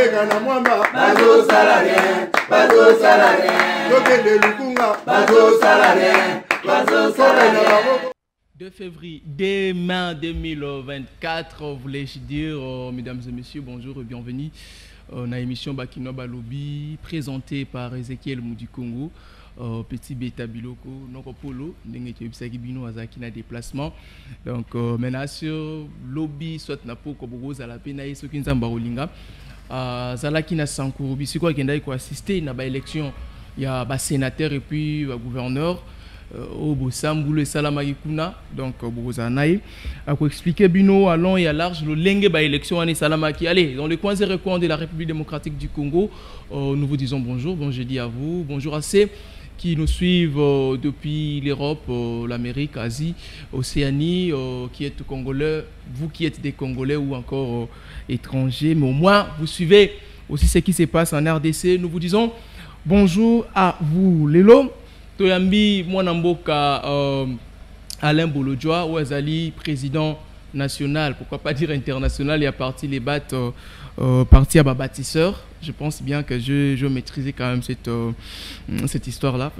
Tobenga na mwamba bazo salarié, bazo salarié. Tokende lukunga bazo salarié, bazo salarié. 2 février, demain 2024, voulais-je dire, mesdames et messieurs, bonjour et bienvenue dans l'émission Bakino Balobi, présentée par Ezekiel Moudi Congo, Petit Beta Biloko, Noko Polo, Bino Azaki na déplacement. Donc, maintenant sur lobby, soit Napo, Kobogo, Zalapena, et ceux qui sont Barolinga, Zalaki na Sankouro, c'est quoi qui a assisté à l'élection, il y a un sénateur et puis un gouverneur. Au Bosamboulou et Salamakuna, donc Bozanaï, à quoi expliquer Bino à long et à large le lengue ba élection année Salamaki. Allez, dans les coins et recoins de la République démocratique du Congo, nous vous disons bonjour, bon jeudi à vous, bonjour à ceux qui nous suivent depuis l'Europe, l'Amérique, l'Asie, l'Océanie, qui êtes congolais, vous qui êtes des Congolais ou encore étrangers, mais au moins vous suivez aussi ce qui se passe en RDC. Nous vous disons bonjour à vous, Lélo. Toyambi Mwanamboka Alain Bolodjoa, Ouazali, président national, pourquoi pas dire international, il y a parti les battes, parti à ma bâtisseur. Je pense bien que je maîtrisais quand même cette histoire-là.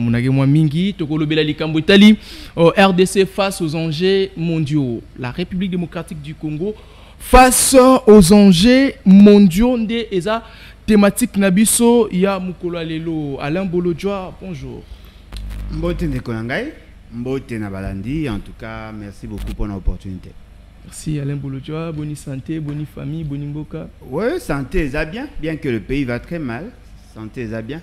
RDC face aux enjeux mondiaux. La République démocratique du Congo face aux enjeux mondiaux. Eza thématique Nabiso, il y a Mukolo Lelo. Alain Bolodjoa, bonjour. Mbote Ndekonangai, Mbote Nabalandi, en tout cas, merci beaucoup pour l'opportunité. Merci Alain Bolodjoa, bonne santé, bonne famille, bonne mboka. Oui, santé, ça bien, bien que le pays va très mal, santé, ça bien.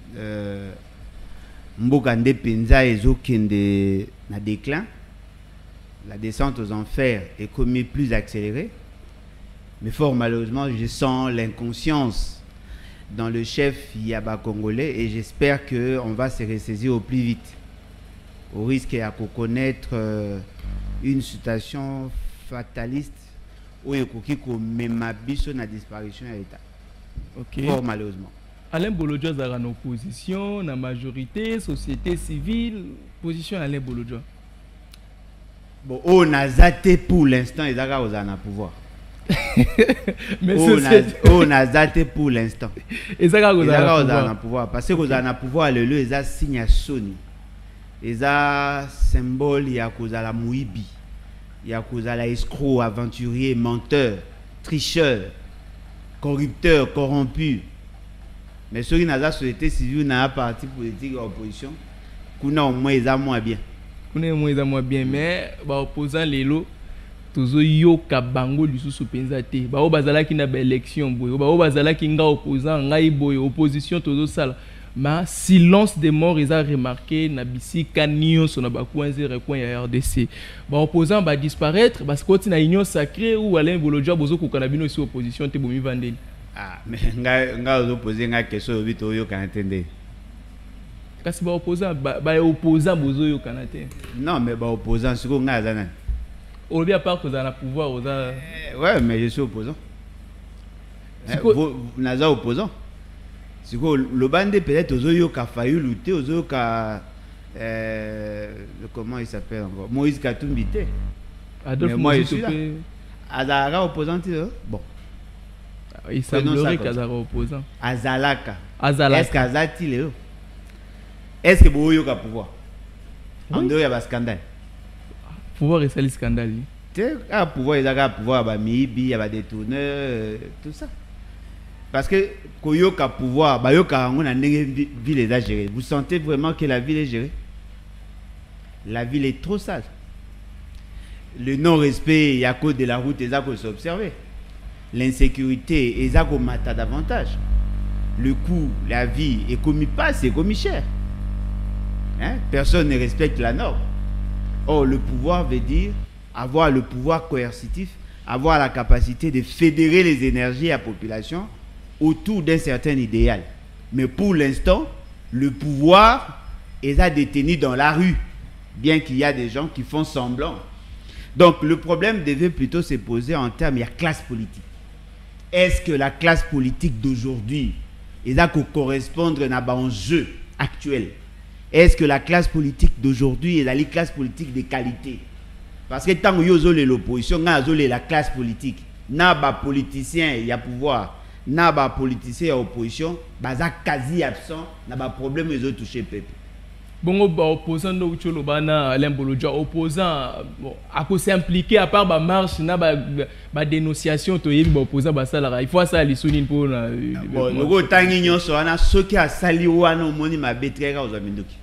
Mboka Ndepenza et Zokende na déclin, la descente aux enfers est commis plus accélérée, mais fort malheureusement, je sens l'inconscience dans le chef Yaba congolais et j'espère qu'on va se ressaisir au plus vite au risque de connaître une situation fataliste où il y a même la disparition de l'État. Okay. Fort malheureusement. Alain Bolodjoa est en opposition, la majorité, société civile, position Alain Bolodjoa. Bon, on a zaté pour l'instant, ils ont le pouvoir. Mais on a zaté pour l'instant. Et ça a le pouvoir parce que vous avez le pouvoir le lieu ils signe à Sony. Ils ont symbole il y a cause à la Mouibi. Il y a cause à la escroc, aventurier, menteur, tricheur, corrupteur, corrompu. Mais ceux qui n'ont pas société civile n'a pas parti politique opposition. Kuna au moins ils ont moins bien. Kuna au moins ils ont moins bien mais opposant les lots tozo yoka bango lisusu penza te ba bazala ki na ba élection boy ba bazala ki nga opposant ngai boy opposition tozo sala ma silence des morts ils a remarqué na bisika nyonso na ba coin ya RDC ba opposant ba disparaître parce que na union sacrée ou Alain Bolodjoa bozo ko kana bino si opposition te bomi vandeli mais nga opposé nga question vito yo kana entendre kasi ba opposant bozo yo kana te non mais ba opposant siko nga zana. Au lieu à part que vous avez le pouvoir, vous avez... Ouais, mais je suis opposant. Vous n'êtes pas opposant. C'est que le bandé peut-être aux qui a failli lutter, aux qui a... comment il s'appelle encore Moïse Katumbite. Adolphe moi, je suis là. Azara opposant, bon. Il semblerait qu'Azara opposant. Azalaka. Azalaka. Est-ce qu'Azati Léo? Est-ce que vous avez le pouvoir? En dehors, il y a un scandale. Pouvoir et ça, les scandales. Pouvoir, il y a pouvoir, il y a des détourneurs, tout ça. Parce que quand il y a pouvoir, ville est gérée. Vous sentez vraiment que la ville est gérée? La ville est trop sale. Le non-respect, il y a cause de la route, il y a qu'on s'observe. L'insécurité, il y a qu'on mate davantage. Le coût, la vie est commis pas, c'est commis cher. Hein? Personne ne respecte la norme. Or, le pouvoir veut dire avoir le pouvoir coercitif, avoir la capacité de fédérer les énergies à la population autour d'un certain idéal. Mais pour l'instant, le pouvoir est détenu dans la rue, bien qu'il y a des gens qui font semblant. Donc, le problème devait plutôt se poser en termes de classe politique. Est-ce que la classe politique d'aujourd'hui correspondre à un jeu actuel? Est-ce que la classe politique d'aujourd'hui est la classe politique de qualité? Parce que tant que vous avez l'opposition, vous avez la classe politique. N'a pas politicien, il y a pouvoir. na ba politicien ya opposition baza quasi absent na ba problème les autres toucher peuple. Bon, opposant donc tu l'obana Alain Bolodja opposant à quoi s'impliquer à part ba marche na ba dénonciation to yebi ba opposant ba sala il faut ça les souligner pour na bon logo tangi nyonso wana soki asali wana omoni mabetreka ozamindoki.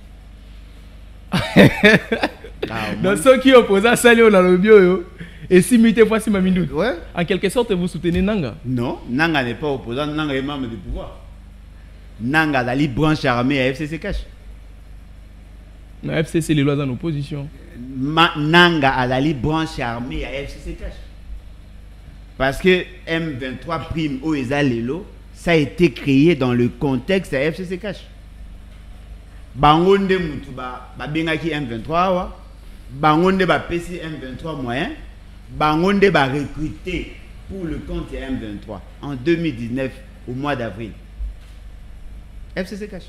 Dans ceux qui opposent à Salio dans le bio et si muté fois si Mamindou. Ouais. En quelque sorte vous soutenez Nanga. Non, Nanga n'est pas opposant, Nanga est membre du pouvoir. Nanga la branche armée à FCC cache. La FCC les lois en opposition. Nanga a la branche armée à FCC cache. Parce que M23 prime au Ezalelo, ça a été créé dans le contexte à FCC cache. Bangonde mutuba babengaki M23 wa bangonde ba PC M23 moyen bangonde ba recruter pour le compte M23 en 2019 au mois d'avril. FCC cache.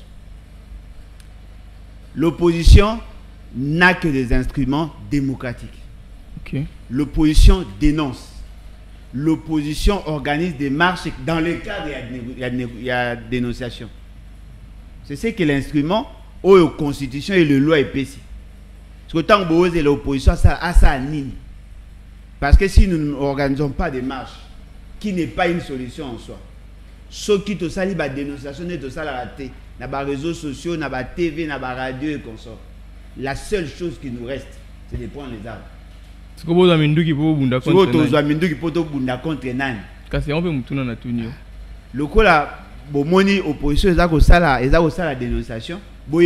L'opposition n'a que des instruments démocratiques. Okay. L'opposition dénonce. L'opposition organise des marches dans le cadre il y a dénonciation. C'est ce que l'instrument aux constitution et le loi est péci. Parce que tant que vous avez l'opposition, ça a ça nini. Parce que si nous n'organisons pas des marches, qui n'est pas une solution en soi, ce qui te sali la dénonciation et tout ça la raté, dans les réseaux sociaux, dans la TV, dans la radio et consort. La seule chose qui nous reste, c'est de prendre les armes. C'est comme vous avez qui peut vous bunda contre nani. Vous avez qui peut vous bunda contre nani. Parce qu'on peut nous tourner na tunio. Le coup là, bon moni opposition, ils ont ça la dénonciation.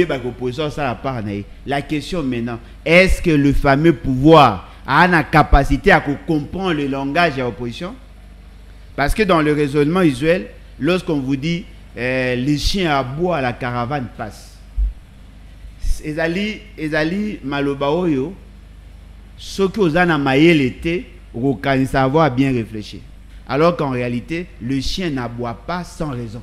La question maintenant, est-ce que le fameux pouvoir a la capacité à comprendre le langage de l'opposition? Parce que dans le raisonnement usuel, lorsqu'on vous dit les chiens aboient, la caravane passe. Ezali malobaoyo, ce que vous avez maillé l'été, vous can savoir bien réfléchir. Alors qu'en réalité, le chien n'aboie pas sans raison.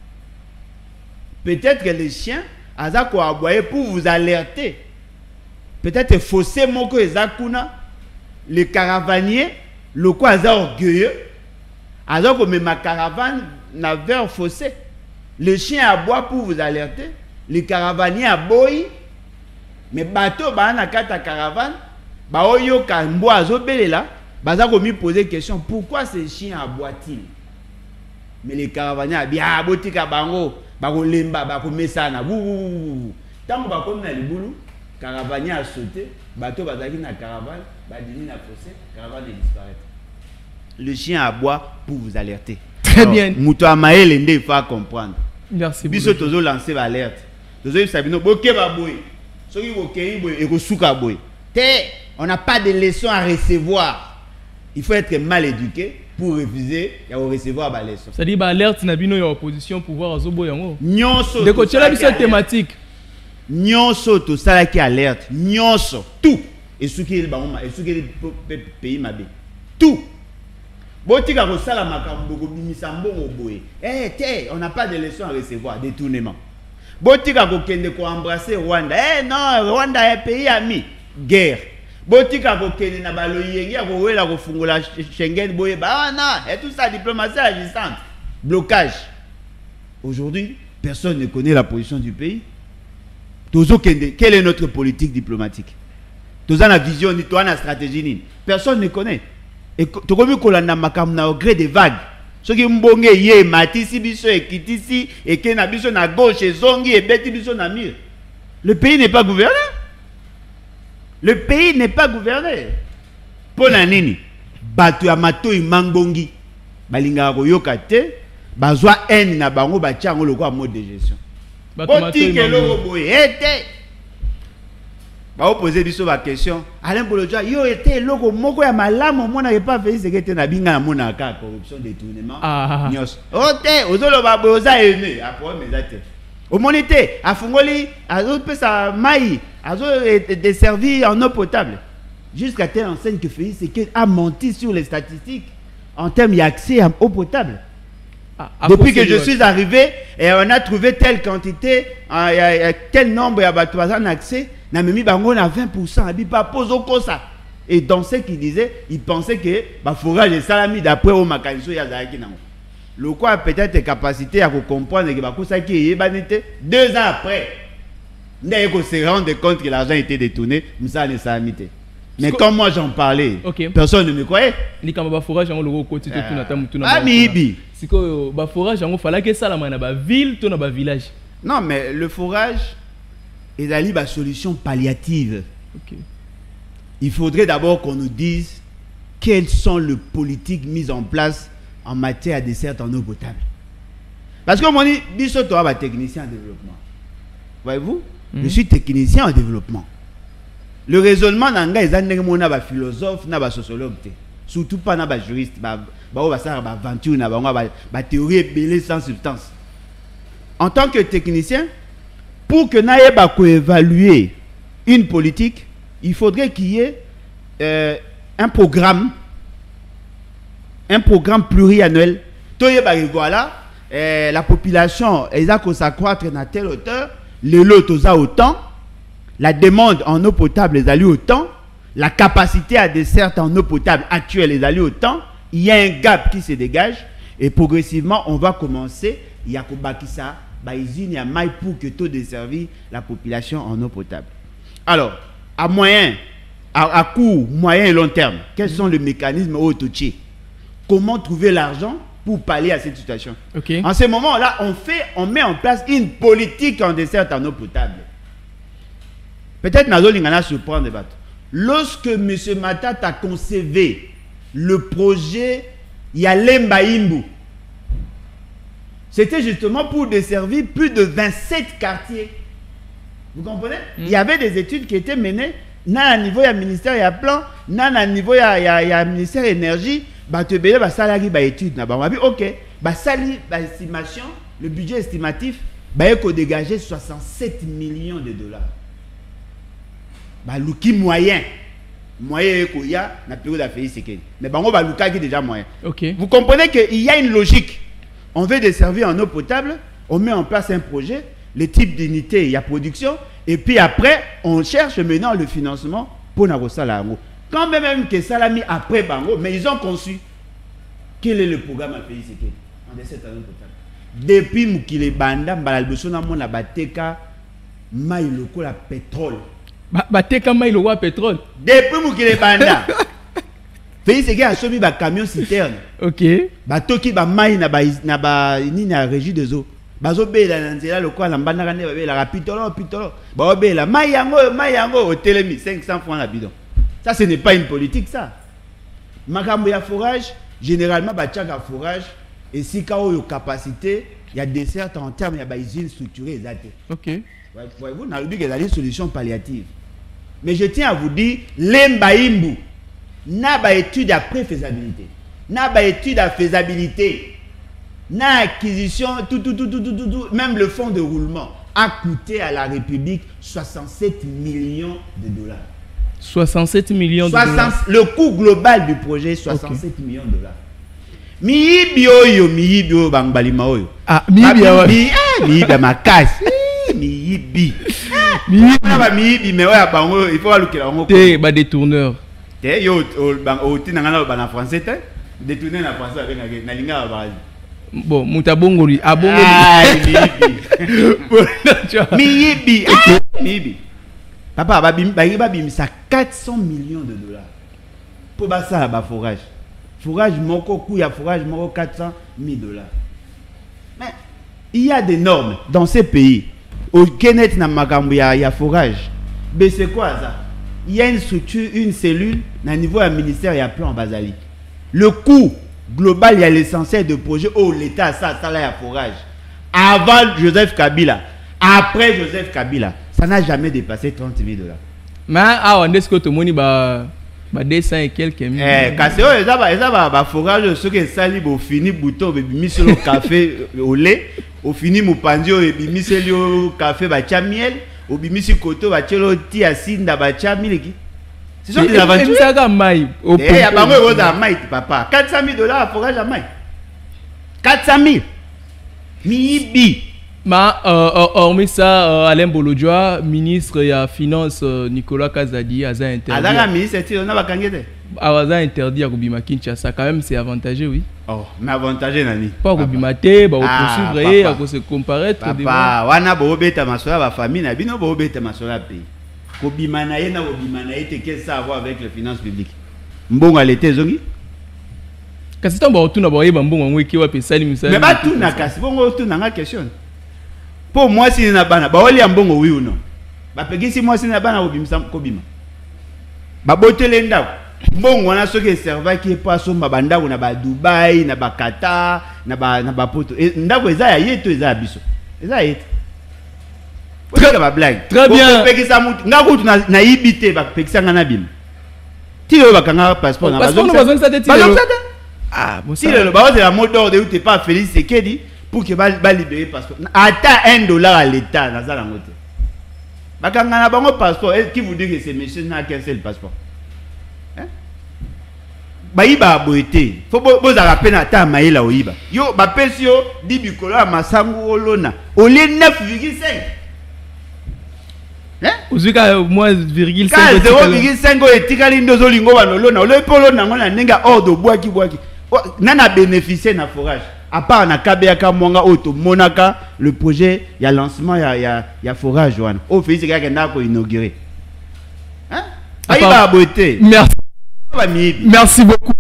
Peut-être que les chiens azako aboyer pour vous alerter. Peut-être fossé moko ezakuna les caravaniers le quoi aza orgueilleux azako mais ma caravane na vers fossé. Le chien aboie pour vous alerter, les caravaniers aboyi mais bateau ba na kata caravane ba oyo ka mbo azobelela bazako mi poser question pourquoi ces chiens aboient-ils? Mais les caravaniers a bien botika bango bako lemba bako mesana vous tant bako na libulu caravanier a sauté bateau bazaki na caravane badini na fossé caravane disparaît. Le chien aboie pour vous alerter. Très bien. Muto amaele ndé il faut comprendre. Merci beaucoup. Biso tozo lancer l'alerte. Tozo sabino boke ba boy. Soki boke boy e ko suka boy. On n'a pas de leçons à recevoir. Il faut être mal éduqué pour refuser et recevoir la leçon. C'est-à-dire que l'alerte n'a pas d'opposition pouvoir à Zobo Yango. Nyonso. De côté là, c'est thématique. Nyonso tout ça qui alerte. Nyonso tout. Et ce qui est le pays mabé. Tout. Botika ko sala makambo ko bimisambo boye. On n'a pas de leçons à recevoir, détournement. Botika ko kende ko embrasser Rwanda. Non, Rwanda est un pays ami. Guerre. Botika ko kende na balo yengi ko wela ko fungola Schengen boye ba non, et tout ça diplomatie agissante. Blocage. Aujourd'hui, personne ne connaît la position du pays. Tozo kende, quelle est notre politique diplomatique? Tozo na vision ni toi na stratégie ni. Personne ne connaît. Et tu comme kolanda makam na au gré des vagues. Ce qui mbonge ye matisi biso et kitisi et kena biso na gauche et zongi et beti biso na mur. Le pays n'est pas gouverné. Le pays n'est pas gouverné. Pour la nini, batu ya matoi mangbongi, balinga ko yokate, bazwa en na bango ba tiango le quoi mode de gestion. Boti ke loko boye été. Ba poser biso ba question. Alain Bolodja yo été loko moko ya malamu mona ye pas fait ce que te na binga na mona ka corruption détournement. Nyos. Ote ozolo ba boza ene après mes atte. Au monité a fungoli azo pesa mai azo desservi en eau potable. Jusqu'à telle enseigne que Félix Tshisekedi a menti sur les statistiques en termes d'accès à eau potable. Depuis que je suis arrivé, et on a trouvé telle quantité, tel nombre de accès, on a mis 20%, pas pose ça. Et dans ce qu'il disait, il pensait que le forage de salami d'après au Makaniso Yazaki. le quoi a peut-être capacité à comprendre que ça qui est 2 ans après, on se rendre compte que l'argent était détourné, mais comme moi j'en parlais, personne ne me croyait. Ni comme forage en le côté c'est que forage en fallait que ça la na ville to na village. Non mais le forage est la solution palliative. Il faudrait d'abord qu'on nous dise quelles sont les politiques mises en place en matière de dessert en eau potable. Parce que moi, je suis technicien en développement. Voyez-vous, je suis technicien en développement. Le raisonnement dans les années, il y a des philosophes, des sociologues, surtout pas des juristes, des théories belées sans substance. En tant que technicien, pour que nous ayons évaluer une politique, il faudrait qu'il y ait un programme pluriannuel. Voilà, la population va s'accroître dans telle hauteur, le lot autant, la demande en eau potable est allée autant, la capacité à dessert en eau potable actuelle est allée autant, il y a un gap qui se dégage et progressivement on va commencer, il y a pour que tout desservir la population en eau potable. Alors, à moyen, à court, moyen et long terme, quels sont les mécanismes autotiers? Comment trouver l'argent pour pallier à cette situation? En ce moment-là, on met en place une politique en dessert en eau potable. Peut-être Nazolingana surprendre débat. Lorsque M. Matat a concevé le projet Yalemba Imbu, c'était justement pour desservir plus de 27 quartiers. Vous comprenez? Il y avait des études qui étaient menées, à niveau du ministère, il y a plan, à niveau du ministère de l'énergie, salari étude. Ok, estimation, le budget estimatif, il faut dégager 67 millions de dollars. L'outil moyen qu'il y a dans la période d'affaires, mais l'outil est déjà moyen. Vous comprenez qu'il y a une logique. On veut desservir en eau potable, on met en place un projet, les types d'unités, il y a production, et puis après, on cherche maintenant le financement pour la Salamo. Quand même que ça l'a mis après Bango, mais ils ont conçu quel est le programme à pays en dessert en eau potable. Depuis Moukile Banda, Mbalalbosona Mona Bateka, Maïloko la pétrole. Bateka Maïloko pétrole. Depuis Moukile Banda. Pays c'est qu'il a soumis un camion citerne. Batoki ba mai na ni na régie des eaux. Bazo be la nzela le quoi la mbana kane ba be la pitolo. Ba be la mai yango au télémi 500 francs la bidon. Ça ce n'est pas une politique ça. Makambo ya forage généralement ba tchaka forage et si ka yo capacité, il y a des certes en termes il y a ba usine structurée exacte. Voyez-vous na lobi que la solution palliative. Mais je tiens à vous dire Lemba Imbu n'a pas étude à préfaisabilité, n'a pas étude à faisabilité, n'a acquisition, tout, même le fonds de roulement a coûté à la République 67 millions de dollars. 67 millions de dollars. Le coût global du projet, 67 millions de dollars. Miyibi oyo, miyibi oyo, bangbalima oyo. Ah, miyibi oyo. Miyibi makasi. Miyibi. Miyibi, mais oyo bango, il faut alukela bango. T'es ba détourneur. Yo au français détourner la français avec na linga ba bon mutabongoli abongoli miyibi miyibi papa babim ça 400 millions de dollars pour ça ba forage moko coût ya forage moko 400 000 dollars. Mais il y a des normes dans ces pays au Kenya na makambo ya forage. Mais c'est quoi ça? Il y a une structure, une cellule, à niveau du ministère, il y a plan en Basali. Le coût global, il y a l'essentiel de projet. Oh, l'État, ça là, il forage. Avant Joseph Kabila, après Joseph Kabila, ça n'a jamais dépassé 30 000 dollars. Mais, on est-ce que tout le monde va dessin et quelques milliers? Quand c'est ça, forage, ceux qui sali, au fini, bouton, mis sur le café au lait, au fini, moupandio, mis sur le café, miel. Au bimisi koto bachelo ti asinda bacha miliki. Ce sont des aventures. Eh ya bango ego da mai papa. 400 000 dollars forage à mai. 400 000. Miyibi. hormis ça, Alain Bolodjoa, ministre de la Finance, Nicolas Kazadi, a interdit. Alors, ministre, on a Aza interdit à Kobima Kinshasa, quand même c'est avantageux, oui. Oh, mais avantageux nani. Pas Kobima te, bah poursuivre, à se comparaître. Papa, wana bobeta masola ba famille na bino bobeta masola pays. Kobima na ye na Kobima na ye te qu'est-ce ça à voir avec les finances publiques. Mbongo alete zongi. Kasi tambo otuna ba yeba mbongo ngwe wa pesali misali. Mais ba tuna kasi bongo tuna nga question. Pour moi si na bana ba oli mbongo oui ou non. Ba pegisi moi si na bana Kobimisa Kobima. Ba botele ndako. Mbongo wana soki serva qui pas somba banda na ba Dubai na ba Qatar na ba poto ndako eza ya yeto eza ya biso eza yeto très bien pekisa mutu ngako tu na ibite ba pekisa ngana bim tilo bakanga passeport na passeport no bazon sate tilo ah bon tilo ba oze la mot d'ordre où t'es pas Félix Sekedi pour que ba libérer passeport ata $1 à l'état na za lango te bakanga na bango passeport qui vous dit que c'est monsieur na quel c'est le passeport bayiba boité faut bozala pena ta maïla oyiba yo ba pesi yo di bikolo ya masangu olona oli 9,5 ozika moins 0,5 0,5 etikali ndozo lingo banolona ole polo nango na nenga ordre bwaki nana bénéficier na forage à part na kabeyaka mwanga auto monaka le projet ya lancement ya forage wana o fisi kaka ndako inaugurer bayiba boité merci beaucoup.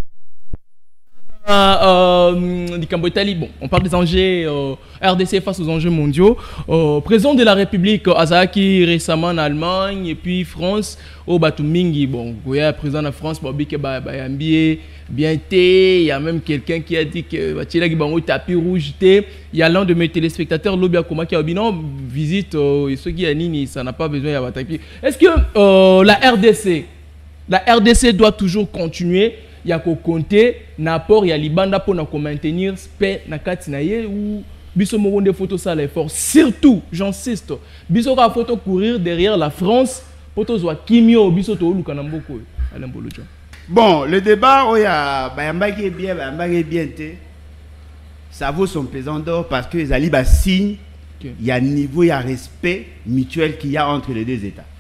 Bon, on parle des enjeux RDC face aux enjeux mondiaux. Président de la République Azaki récemment en Allemagne et puis France au Batumingi. Bon, il y a président de la France, bien il y a même quelqu'un qui a dit que tapis rouge il y a l'un de mes téléspectateurs Lobia Koma qui a dit non visite ceux qui a nini ça n'a pas besoin de tapis. Est-ce que la RDC doit toujours continuer il y a qu'au compter n'apport il y a libanda pour maintenir paix na katinaye ou biso mo des photos ça l'effort surtout j'insiste biso ka photo courir derrière la France poto zwa kimio biso to luka na mboko Alain Bolodjoa. Bon le débat oya bayamba qui est bien té ça vaut son pesant d'or parce que les ali ba signe il y a niveau il y a respect mutuel qu'il y a entre les deux États.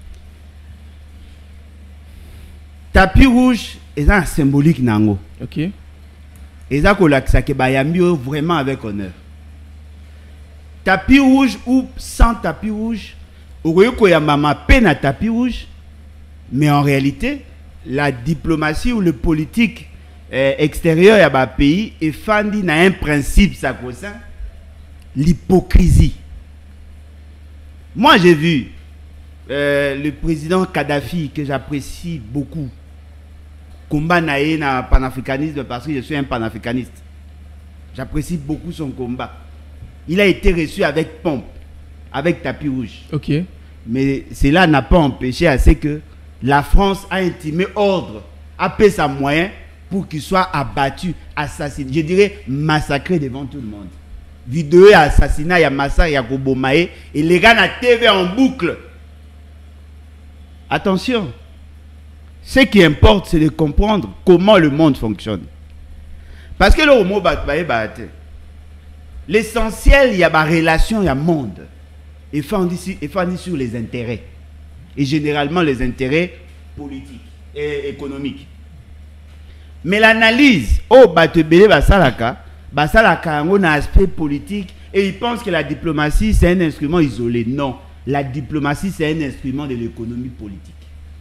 Tapis rouge est un symbolique nango. OK. Et ça kolakisa ke bayambi vraiment avec honneur. Tapis rouge ou sans tapis rouge, okoyoko ya mama pe na tapis rouge, mais en réalité, la diplomatie ou le politique extérieur ya ba pays est fandi na un principe ça concerne l'hypocrisie. Moi j'ai vu le président Kadhafi que j'apprécie beaucoup combat naé na panafricanisme parce que je suis un panafricaniste. J'apprécie beaucoup son combat. Il a été reçu avec pompe, avec tapis rouge. OK. Mais cela n'a pas empêché à ce que la France a intimé ordre, a payé sa moyen pour qu'il soit abattu, assassiné, je dirais massacré devant tout le monde. Vidéo assassinat, il y a massacre, il y a Kobomae et les gars na TV en boucle. Attention. Ce qui importe, c'est de comprendre comment le monde fonctionne. Parce que le mot l'essentiel, il y a ma relation, il y a monde. Et fondé sur les intérêts. Et généralement les intérêts politiques et économiques. Mais l'analyse, basalaka on a un aspect politique et ils pensent que la diplomatie c'est un instrument isolé. Non, la diplomatie c'est un instrument de l'économie politique.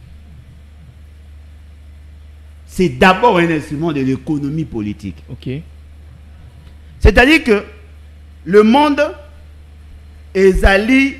C'est d'abord un instrument de l'économie politique. OK. C'est-à-dire que le monde est allé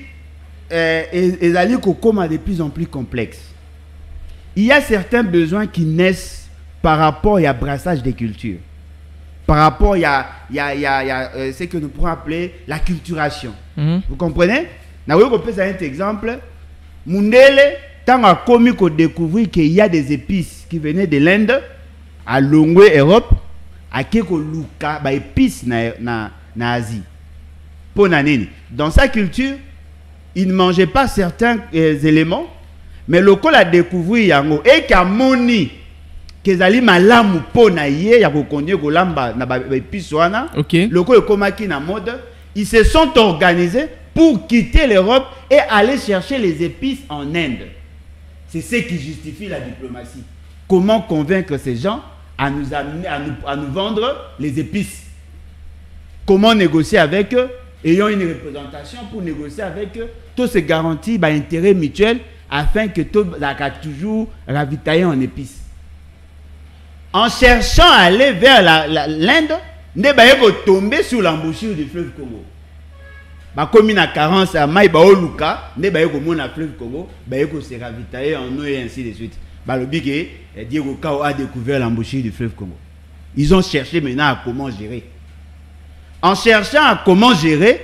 de plus en plus complexe. Il y a certains besoins qui naissent par rapport à brassage des cultures. Par rapport à ce que nous pourrons appeler la culturation. Vous comprenez? Nous avons un exemple. Mundele, tant a commis qu'on découvre qu'il y a des épices qui venaient de l'Inde, à Longwe, Europe, à Keko Luka, bah épices na Asie. Dans sa culture, il ne mangeait pas certains éléments, mais le col a découvert yango et qu'a moni que zali malamu po na ye ya ko kondier ko lamba na ba épices wana. OK. Le col komaki na mode ils se sont organisés pour quitter l'Europe et aller chercher les épices en Inde. C'est ce qui justifie la diplomatie. Comment convaincre ces gens à nous amener, à nous vendre les épices? Comment négocier avec eux? Ayant une représentation pour négocier avec eux, tout se garantit par intérêt mutuel afin que tout soit toujours ravitaillé en épices. En cherchant à aller vers l'Inde, nous allons tomber sur l'embouchure du fleuve Congo. Comme il y a carence à Maï Baoluka, nous allons tomber sur le fleuve Congo, nous allons se ravitailler en eau et ainsi de suite. Le but est Diego Kao a découvert l'embouchure du fleuve Congo. Ils ont cherché maintenant à comment gérer. En cherchant à comment gérer,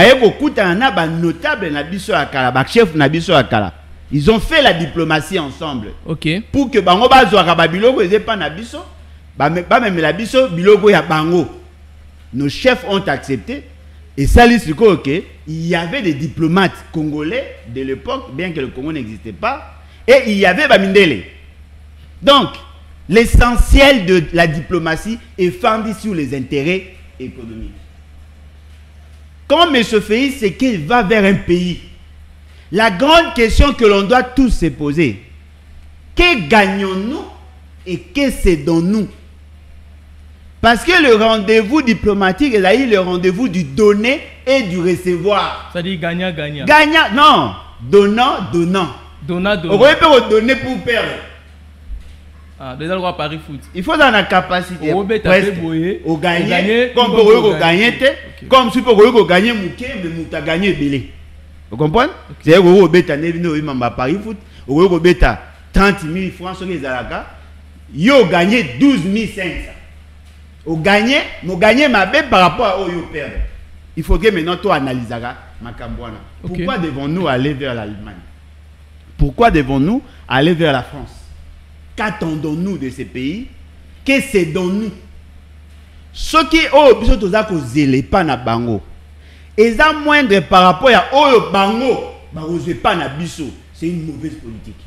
ils ont fait la diplomatie ensemble. Ok. Pour que bango bazwa babiloko eze pas na biso, même la biso biloko ya bango. Nos chefs ont accepté et ça dit que il y avait des diplomates congolais de l'époque, bien que le Congo n'existait pas, et il y avait Bamindele. Donc, l'essentiel de la diplomatie est fondé sur les intérêts économiques. Comme M. Félix, c'est qu'il va vers un pays. La grande question que l'on doit tous se poser, que gagnons-nous et que cédons-nous? Parce que le rendez-vous diplomatique est le rendez-vous du donner et du recevoir. Ça dit gagnant-gagnant. Gagnant, non. Donnant-donnant. Donnant-donnant. On peut donner pour perdre. Ah, déjà le roi Paris foot. Il faut dans la capacité. Au gagner, comme pour gagner, comme si pour gagner, mais tu as gagné belé. Vous comprenez? C'est que vous avez Paris foot, vous avez 30 000 francs sur les Alagas, vous avez gagné 12 500. Vous gagnez ma bête par rapport à où vous perdez. Il faut que maintenant tu analyses ma cambouana. Pourquoi devons-nous aller vers l'Allemagne? Pourquoi devons-nous aller vers la France? Qu'attendons-nous de ces pays? Que cédons-nous? Ce qui est au biso toza ko zele pa na bango. Eza moindre par rapport à oyo bango ba ose pas na biso. C'est une mauvaise politique.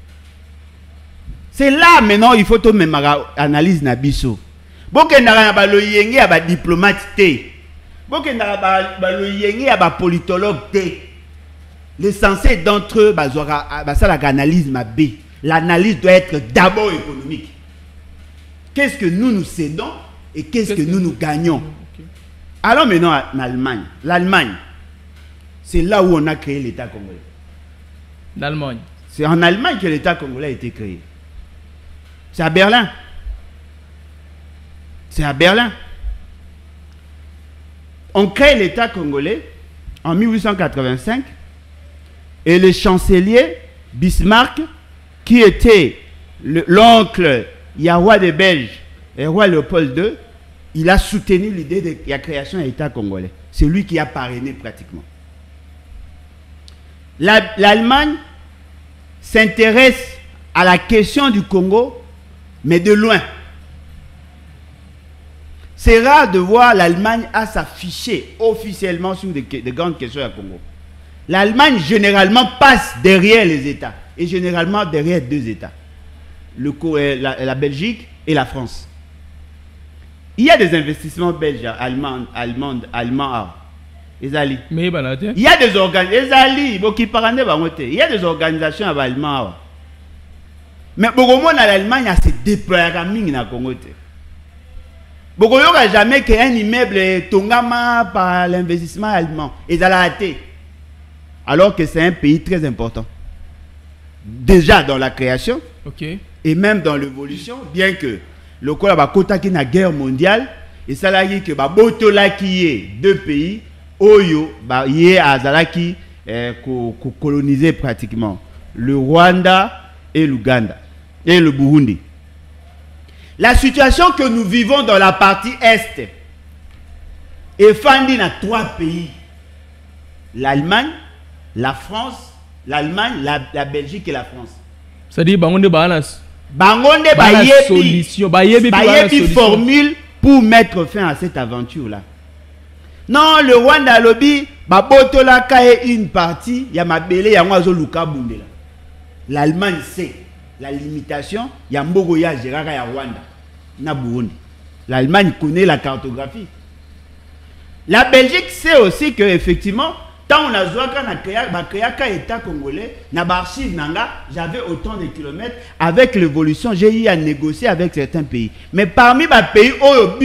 C'est là maintenant il faut tout même analyse na biso. Boke ndara ba lo yenge ya ba diplomate te. Boke ndara ba lo yenge ya ba politologue te. L'essentiel d'entre eux ba ça la analyse ma B. L'analyse doit être d'abord économique. Qu'est-ce que nous cédons et qu'est-ce que nous gagnons? Okay. Alors maintenant en Allemagne. L'Allemagne, c'est là où on a créé l'État congolais. L'Allemagne. C'est en Allemagne que l'État congolais a été créé. C'est à Berlin. C'est à Berlin. On crée l'État congolais en 1885 et le chancelier Bismarck, qui était l'oncle Yahwa des Belges et roi Léopold II, il a soutenu l'idée de la création de l'État congolais. C'est lui qui a parrainé pratiquement. L'Allemagne s'intéresse à la question du Congo, mais de loin. C'est rare de voir l'Allemagne à s'afficher officiellement sur des grandes questions à Congo. L'Allemagne généralement passe derrière les États. Et généralement derrière deux États, la Belgique et la France. Il y a des investissements belges, allemands. Il y a des organisations allemandes. Mais pour l'Allemagne a se déployé dans Congo. Beaucoup n'ont jamais qu'un immeuble est tongama par l'investissement allemand. Alors que c'est un pays très important. Déjà dans la création, et même dans l'évolution, bien que le Congo a côté la guerre mondiale, et ça l'a dit que Botola qui est deux pays, Oyo, y a Azalaki colonisé pratiquement le Rwanda et l'Ouganda et le Burundi. La situation que nous vivons dans la partie Est est fondée dans trois pays: l'Allemagne, la France, l'Allemagne, la Belgique et la France. C'est-à-dire bangonde balance. Bangonde solution, formule pour mettre fin à cette aventure là. Non, le Rwanda lobby babotola kae une partie ya mabele ya ngwazo luka bundela. L'Allemagne sait la limitation ya mbogo ya Gérard ya Rwanda na Burundi. L'Allemagne connaît la cartographie. La Belgique sait aussi que effectivement, tant on a joué quand État congolais, j'avais autant de kilomètres. Avec l'évolution, j'ai eu à négocier avec certains pays. Mais parmi les pays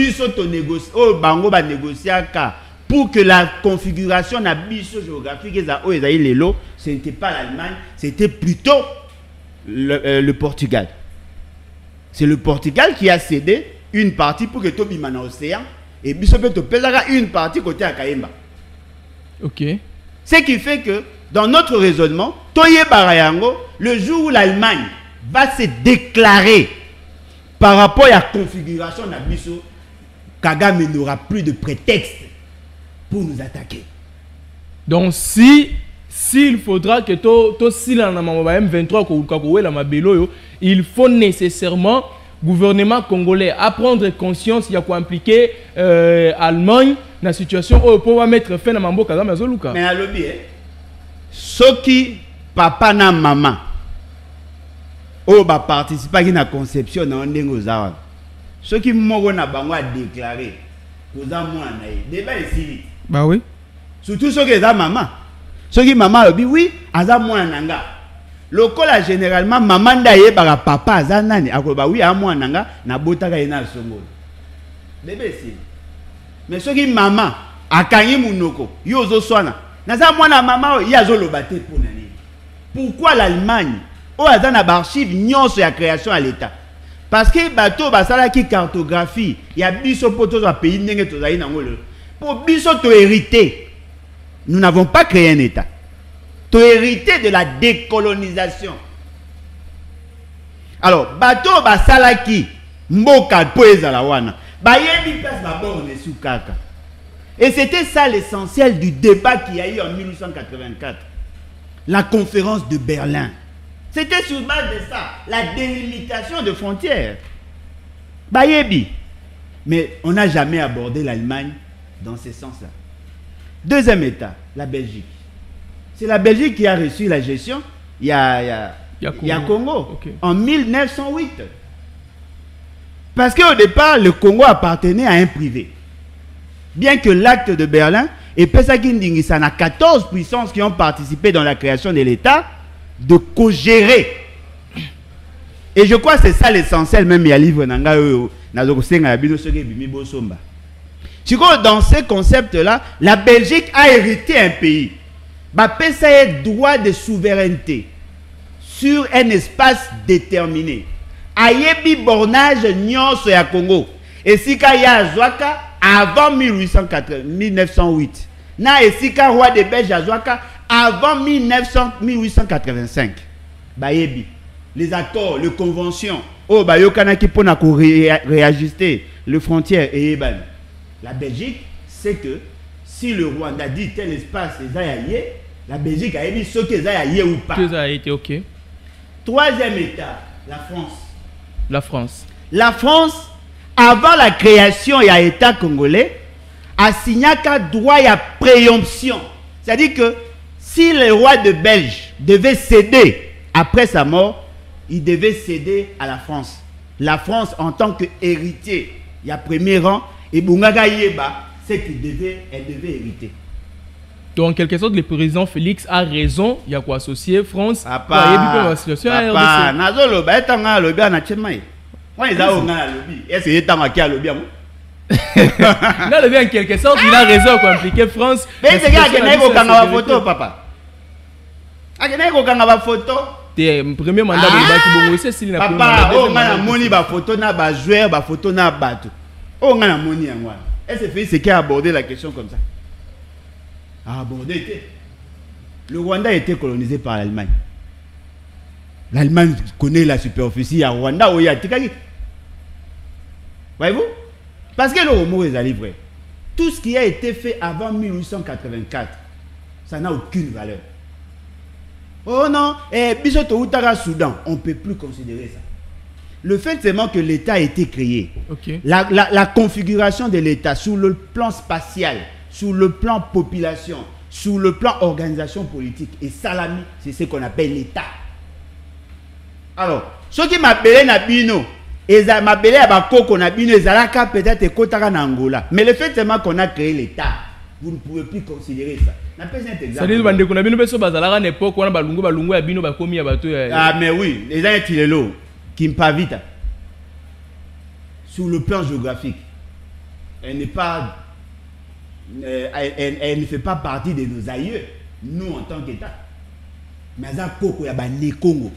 où négocier pour que la configuration na biso géographique ce n'était pas l'Allemagne, c'était plutôt le Portugal. C'est le Portugal qui a cédé une partie pour que Tobi Mana Océan et biso peut une partie côté à Kayemba. Ok. Ce qui fait que dans notre raisonnement, Toye Barayango, le jour où l'Allemagne va se déclarer par rapport à la configuration de biso, Kagame n'aura plus de prétexte pour nous attaquer. Donc s'il faudra que M23 il faut nécessairement gouvernement congolais à prendre conscience il y a quoi impliquer Allemagne dans la situation où pour mettre fin à Mambo Kagame Azoluka. Mais à l'objet, ceux qui papa na maman au ba participer à la conception dans ndengo zawa. Ceux qui m'ont na bango a déclaré aux amours na débat ici. Bah oui. Surtout ceux qui ont maman. Ceux qui maman a dit oui, aza mwana nanga. Lokola généralement maman ndaye bara papa aza nani akoba oui a mwana nanga na botaka ina songo. Bébé si. Mais ceux qui maman akanyi munoko yo zo swana. Naza mwana maman ya zo lobate pour nani. Pourquoi l'Allemagne o aza na archive nyonso ya création à l'état? Parce que bateau basala qui cartographie ya biso poto za pays ndenge tozali nango le. Pour biso to hériter. Nous n'avons pas créé un État. Tu hérité de la décolonisation. Alors, bateau basalaki mboka poeza la wana. Bayebi place d'abord on est sous kaka. Et c'était ça l'essentiel du débat qu'il y a eu en 1884. La conférence de Berlin. C'était sur base de ça, la délimitation de frontières. Bayebi. Mais on n'a jamais abordé l'Allemagne dans ce sens-là. Deuxième État, la Belgique. C'est la Belgique qui a reçu la gestion. Il y a Congo. Okay. En 1908. Parce qu'au départ, le Congo appartenait à un privé. Bien que l'acte de Berlin et Pesakindingisa n'a 14 puissances qui ont participé dans la création de l'État, de co-gérer. Et je crois que c'est ça l'essentiel, même il y a un livre dans ce concept-là, la Belgique a hérité un pays. Ça a droit de souveraineté sur un espace déterminé. Ayebi bornage nyonso ya Congo. Et si ya Zouaka avant 1908. Na esika roi de Belge à Zouaka avant 1885. Bayebi. Les accords, les conventions. Oh, bayokana ki pona ko réajuster les frontières et Eban. La Belgique sait que si le Rwanda dit tel espace est aillé, la Belgique a dit ce qui est aillé ou pas. Ça a été ok. Troisième État, la France. La France. La France, avant la création de l'État congolais, a signé un droit à préemption. C'est-à-dire que si le roi de Belge devait céder après sa mort, il devait céder à la France. La France en tant qu'héritier, il y a premier rang. Et Bungaga Yeba, c'est qu'il devait hériter. Donc, en quelque sorte, le président Félix a raison. Il y a quoi associer France. Papa, Nazolo, Betanga, Lobby, Anachemai. Moi, ils ont un lobby. Est-ce qu'il est un qui a lobby? Non, le bien, en quelque sorte, il a raison pour impliquer France. Mais c'est qu'il y a une photo, papa. Il y a une photo. Premier mandat de l'État qui n'a pas. Papa, on a moni ba photo na ba joueur, ba photo na bateau. On a moni en moi. Est-ce qui a abordé la question comme ça? Abordé. Le Rwanda a été colonisé par l'Allemagne. L'Allemagne connaît la superficie à Rwanda où il y a Tikagi. Voyez-vous? Parce que le mot est vrai. Tout ce qui a été fait avant 1884, ça n'a aucune valeur. Oh non, Bisoto Outara Soudan, on ne peut plus considérer ça. Le fait seulement que l'État a été créé, okay. la configuration de l'État sur le plan spatial, sur le plan population, sur le plan organisation politique et salami, c'est ce qu'on appelle l'État. Alors, ceux qui m'appellent Nabino, ils m'appellent Abakoko Nabino, ils allaient peut-être Kotara Angola. Mais le fait seulement qu'on a créé l'État, vous ne pouvez plus considérer ça. Ça dit que qu'on a bien besoin bazala à l'époque on a balungu ya bino ba komi ya bato. Ah mais oui, les gens qui l'ont qui me pas vite. Sur le plan géographique, elle n'est pas elle ne fait pas partie de nos aïeux, nous en tant qu'État. Mais ça koko ya ba ne Congo.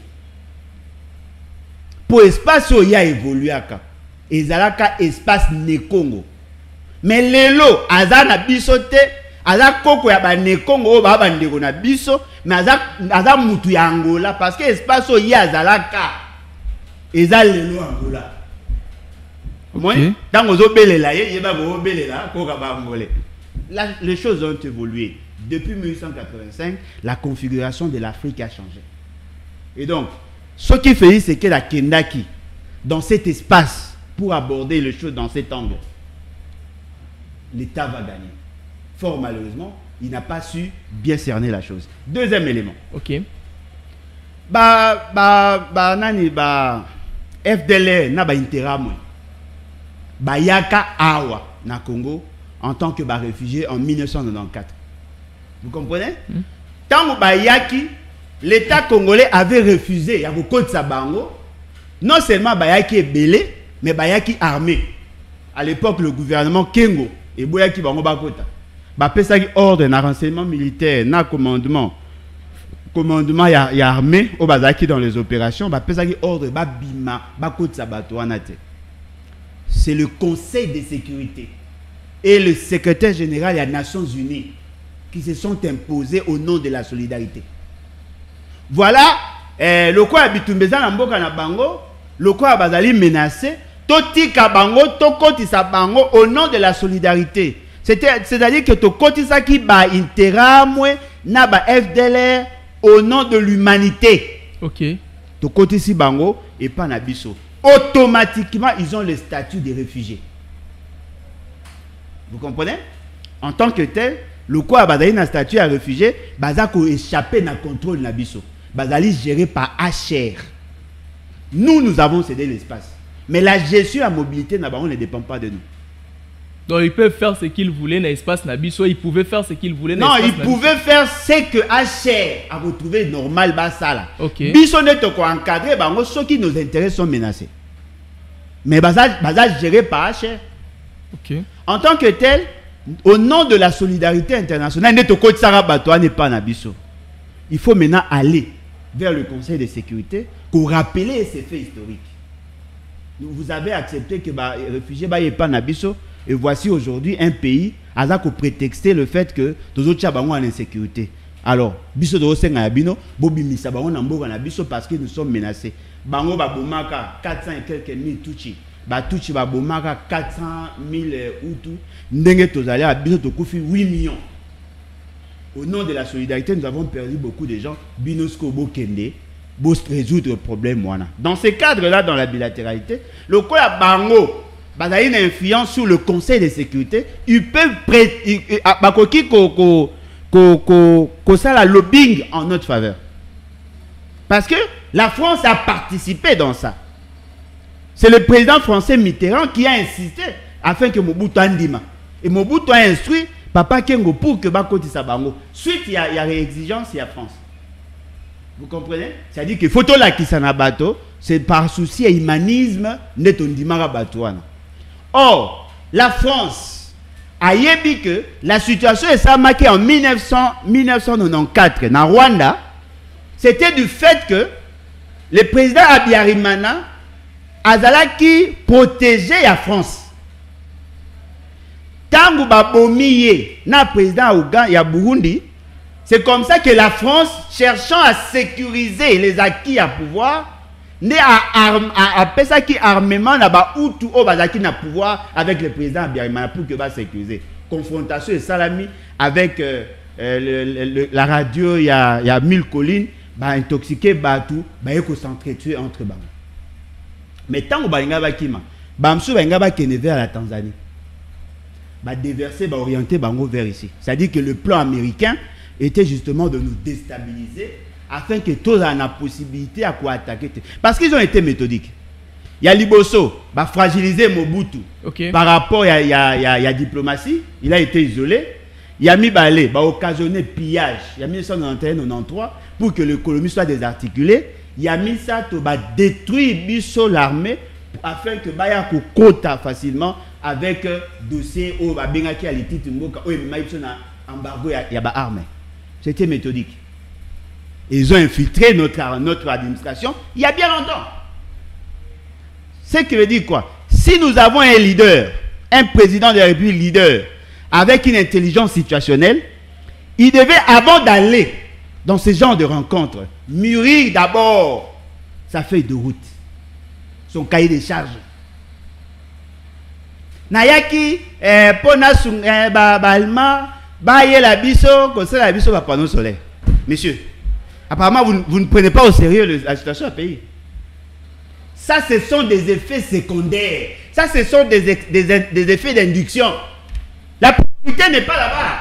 Pour espace où il y a évolué aka. Ezalaka espace ne Congo. Mais lelo azana bisote aza koko ya ba ne Congo ba bandeko na biso mais aza mutu ya Angola parce que espace où il y a azalaka eza lelo Angola. Moi dans ozo belela ye ba bo belela koka ba Angolais. Les choses ont évolué. Depuis 1885, la configuration de l'Afrique a changé. Et donc, ce qui fait, c'est que la Kendaki, dans cet espace, pour aborder les choses dans cet angle, l'État va gagner. Fort malheureusement, il n'a pas su bien cerner la chose. Deuxième élément. Ok. FDLR n'a pas intérêt à Yaka Awa, na Congo, en tant que réfugié en 1994. Vous comprenez? Tant que l'État congolais avait refusé, il y a beaucoup de Sabango, non seulement Bayaki est belé, mais Bayaki armé. À l'époque, le gouvernement Kengo et Boyaki Bango Bakota. Bapesa qui ordre un renseignement militaire, na commandement y a armé au Bazaki dans les opérations, Bapesa qui ordre Babima Bakota Sabato Anate. C'est le Conseil de sécurité et le secrétaire général des Nations Unies qui se sont imposés au nom de la solidarité. Voilà, le quoi Bitumbeza na mboka na bango, le quoi bazali menacé, totika bango, tokotisa bango au nom de la solidarité. C'est-à-dire que tokotisa qui ba interamwe na ba FDLR au nom de l'humanité. OK. Tokotisi bango et pas na biso. Automatiquement, ils ont le statut de réfugiés. Vous comprenez? En tant que tel, le quoi bazali na statut à réfugié, bazako échappé na contrôle na biso. Bazali géré par HR. Nous avons cédé l'espace. Mais la gestion à mobilité na bango ne dépend pas de nous. Donc ils peuvent faire ce qu'ils voulaient dans l'espace na biso, ils pouvaient faire ce qu'ils voulaient dans l'espace. Non, ils pouvaient faire ce que HR a retrouvé normal basala. OK. Biso ne te ko encadrer bango ceux qui nos intérêts sont menacés. Mais bazal géré par HR. OK. En tant que tel, au nom de la solidarité internationale, il faut maintenant aller vers le Conseil de sécurité pour rappeler ces faits historiques. Vous avez accepté que les réfugiés ne soient pas Nabiso, et voici aujourd'hui un pays qui a prétexté le fait que les autres sont en insécurité. Alors, biso de Osenga Yabino, Bobi Misa Bango Namboga Nabiso parce que nous sommes menacés. Bango Babomaka 400 et quelques mille Tuchi. Batuchi Babomaka 400 000 Hutu. Ndenge Tozali Abiso Tokufi 8 millions. Au nom de la solidarité, nous avons perdu beaucoup de gens. Binosko Bokende, pour résoudre le problème. Dans ce cadre-là, dans la bilatéralité, le Koya Bango, il y a une influence sur le Conseil de sécurité. Ils peuvent prêter. Ça la lobbying en notre faveur. Parce que la France a participé dans ça. C'est le président français Mitterrand qui a insisté afin que Mobutu andima. Et Mobutu a instruit Papa Kengo pour que Bakoti Sabango. Suite, il y a réexigence, il y a France. Vous comprenez? C'est-à-dire que photo là qui s'en abatto, c'est par souci et humanisme netondimara batouana. Or, la France a dit que la situation est ça marquée en 1994 dans Rwanda. C'était du fait que le président Habyarimana azalaki protégeait la France. Tangu babomiye na président Ouganda ya Burundi, c'est comme ça que la France, cherchant à sécuriser les acquis à pouvoir, né à pesa qui armement na ba Hutu o bazaki na pouvoir avec le président Habyarimana pour que va sécuriser. Confrontation et salami avec la radio il y a 1000 collines, ba intoxiqué batu, ba eko s'entretuer entre bango. Mais tant que balinga bakima, ba msu balinga bakene vers la Tanzanie. Ba déverser, ba orienter bango vers ici. C'est-à-dire que le plan américain était justement de nous déstabiliser afin que tous aient la possibilité à quoi attaquer. Parce qu'ils ont été méthodiques. Il y a Liboso, bah fragiliser Mobutu. Okay. Par rapport à la diplomatie, il a été isolé. il y a mis balé, bah occasionné pillage. Il y a mis 1991-93 pour que l'économie soit désarticulée. Il y a mis ça pour détruire l'armée afin que baya ko kota facilement avec dossier au babengaki à l'étite mboka o na embargo ya ba armée. C'était méthodique. Ils ont infiltré notre administration il y a bien longtemps. Ce qui veut dire quoi? Si nous avons un leader, un président de la République leader, avec une intelligence situationnelle, il devait, avant d'aller dans ce genre de rencontres, mûrir d'abord sa feuille de route, son cahier de charges. Nayaki, pona balma, baye la biso, comme ça la biso va prendre au soleil. Messieurs, apparemment vous ne prenez pas au sérieux la situation du pays. Ça, ce sont des effets secondaires. Ça, ce sont des effets d'induction. La priorité n'est pas là-bas.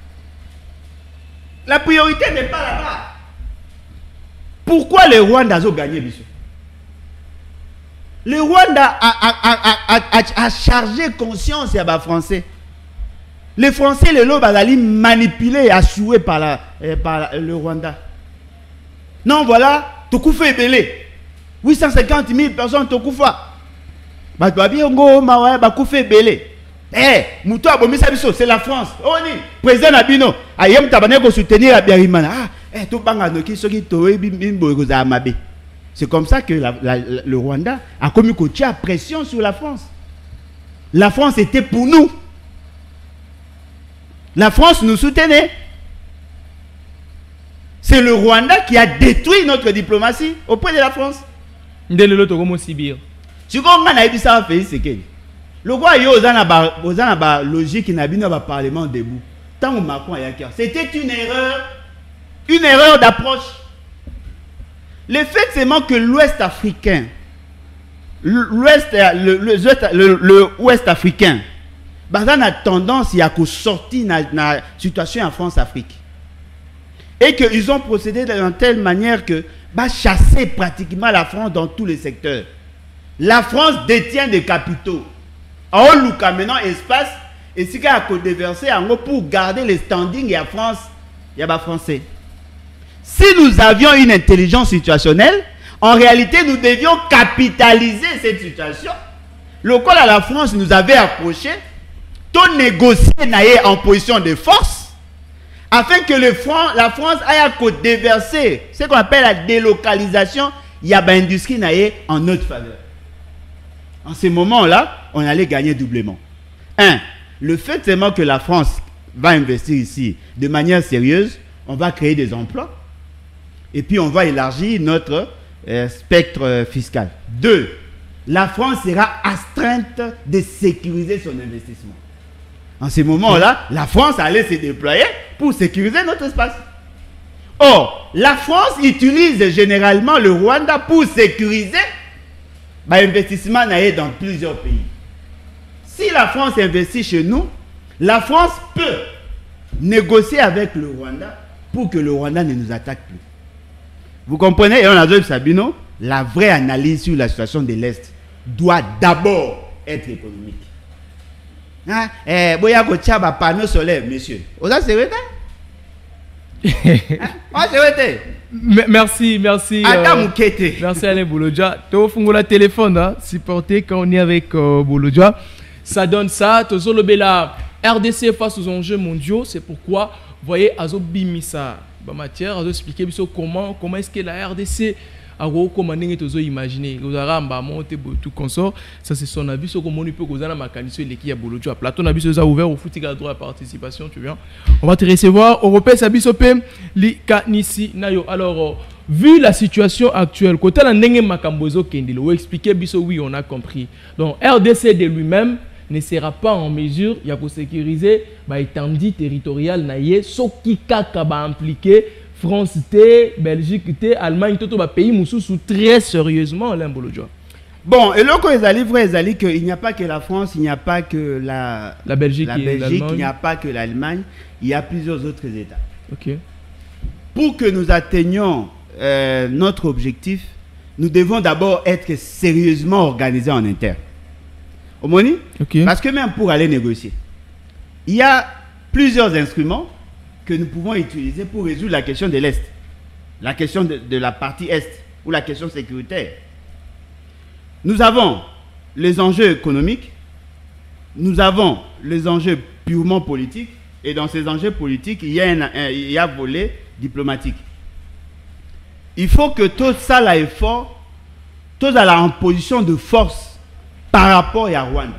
La priorité n'est pas là-bas. Pourquoi le Rwanda a gagné, Bissot? Le Rwanda a chargé conscience à les Français. Les Français, les lobes, allaient manipuler et assurés par le Rwanda. Non, voilà, Tokoufa est belé. 850 000 personnes Tokoufa. C'est la France. Président Nabino, soutenir c'est comme ça que le Rwanda a commis une pression sur la France. La France était pour nous. La France nous soutenait. C'est le Rwanda qui a détruit notre diplomatie auprès de la France. Si on a dit ça, le roi a logique qui n'a pas parlement debout. Tant que Macron a cœur, c'était une erreur d'approche. Le fait seulement que l'Ouest africain, l'Ouest africain, a tendance à sortir de la situation en France-Afrique. Et qu'ils ont procédé de telle manière que chasser pratiquement la France dans tous les secteurs. La France détient des capitaux. En Luka maintenant espace et si a déversé en gros pour garder les standings à France, il y a français. Si nous avions une intelligence situationnelle, en réalité nous devions capitaliser cette situation. Le col à la France nous avait approché, tout négocier en position de force, afin que la France aille déverser ce qu'on appelle la délocalisation, il y a une industrie en notre faveur. En ce moment-là, on allait gagner doublement. Le fait seulement que la France va investir ici de manière sérieuse, on va créer des emplois et puis on va élargir notre spectre fiscal. 2, la France sera astreinte de sécuriser son investissement. En ce moment-là, la France allait se déployer pour sécuriser notre espace. Or, la France utilise généralement le Rwanda pour sécuriser l'investissement dans plusieurs pays. Si la France investit chez nous, la France peut négocier avec le Rwanda pour que le Rwanda ne nous attaque plus. Vous comprenez? Et on a dit, Sabino, la vraie analyse sur la situation de l'Est doit d'abord être économique. Boya ko tchaba panneau solaire, monsieur. Oza c'est vrai? Merci. Merci Alain Boulodia. Tu fungola téléphone, supporter quand on est avec Boulodia. Ça donne ça. La RDC face aux enjeux mondiaux. C'est pourquoi, vous voyez, Azo Bimisa, matière, Azo expliquer comment est-ce que la RDC a recommandé que vous imaginez. Vous avez monté tout consort. Ça, c'est son avis. Ce qu'on peut vous avez ma candidature l'équipe à Boulodia. Platon a vu ouvert au foot à droit à participation. Tu viens. On va te recevoir. Européen Sabisopé, li kanisi nayo. Alors, vu la situation actuelle, côté la nenge makambozo kendilo, ou expliquer biso oui, on a compris. Donc, RDC de lui-même ne sera pas en mesure de sécuriser l'étendue territoriale naie, ce qui va impliquer France, Belgique, Allemagne, tout le pays moussou très sérieusement, Alain Boulodia. Bon, et là, quand ils allaient vrai, il n'y a pas que la France, il n'y a pas que la Belgique, il n'y a pas que l'Allemagne, il y a plusieurs autres États. Ok. Pour que nous atteignions notre objectif, nous devons d'abord être sérieusement organisés en interne. Au Moni? Okay. Parce que même pour aller négocier, il y a plusieurs instruments que nous pouvons utiliser pour résoudre la question de l'Est, la question de la partie Est, ou la question sécuritaire. Nous avons les enjeux économiques, nous avons les enjeux purement politiques, et dans ces enjeux politiques, il y a un volet diplomatique. Il faut que tout ça là est fort, tout ça là en position de force par rapport à Rwanda.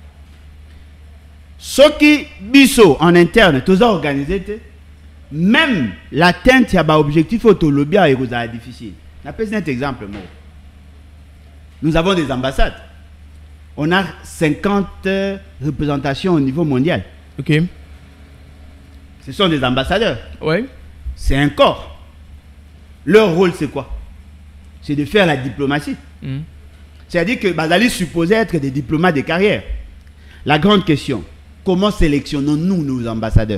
Ce qui biso en interne, tout ça organisé, même l'atteinte à l'objectif autolobie est difficile. Je vais un exemple. Nous avons des ambassades. On a 50 représentations au niveau mondial. Ok. Ce sont des ambassadeurs. Oui. C'est un corps. Leur rôle, c'est quoi? C'est de faire la diplomatie. C'est-à-dire que Bazali supposait être des diplomates de carrière. La grande question, comment sélectionnons-nous nos ambassadeurs?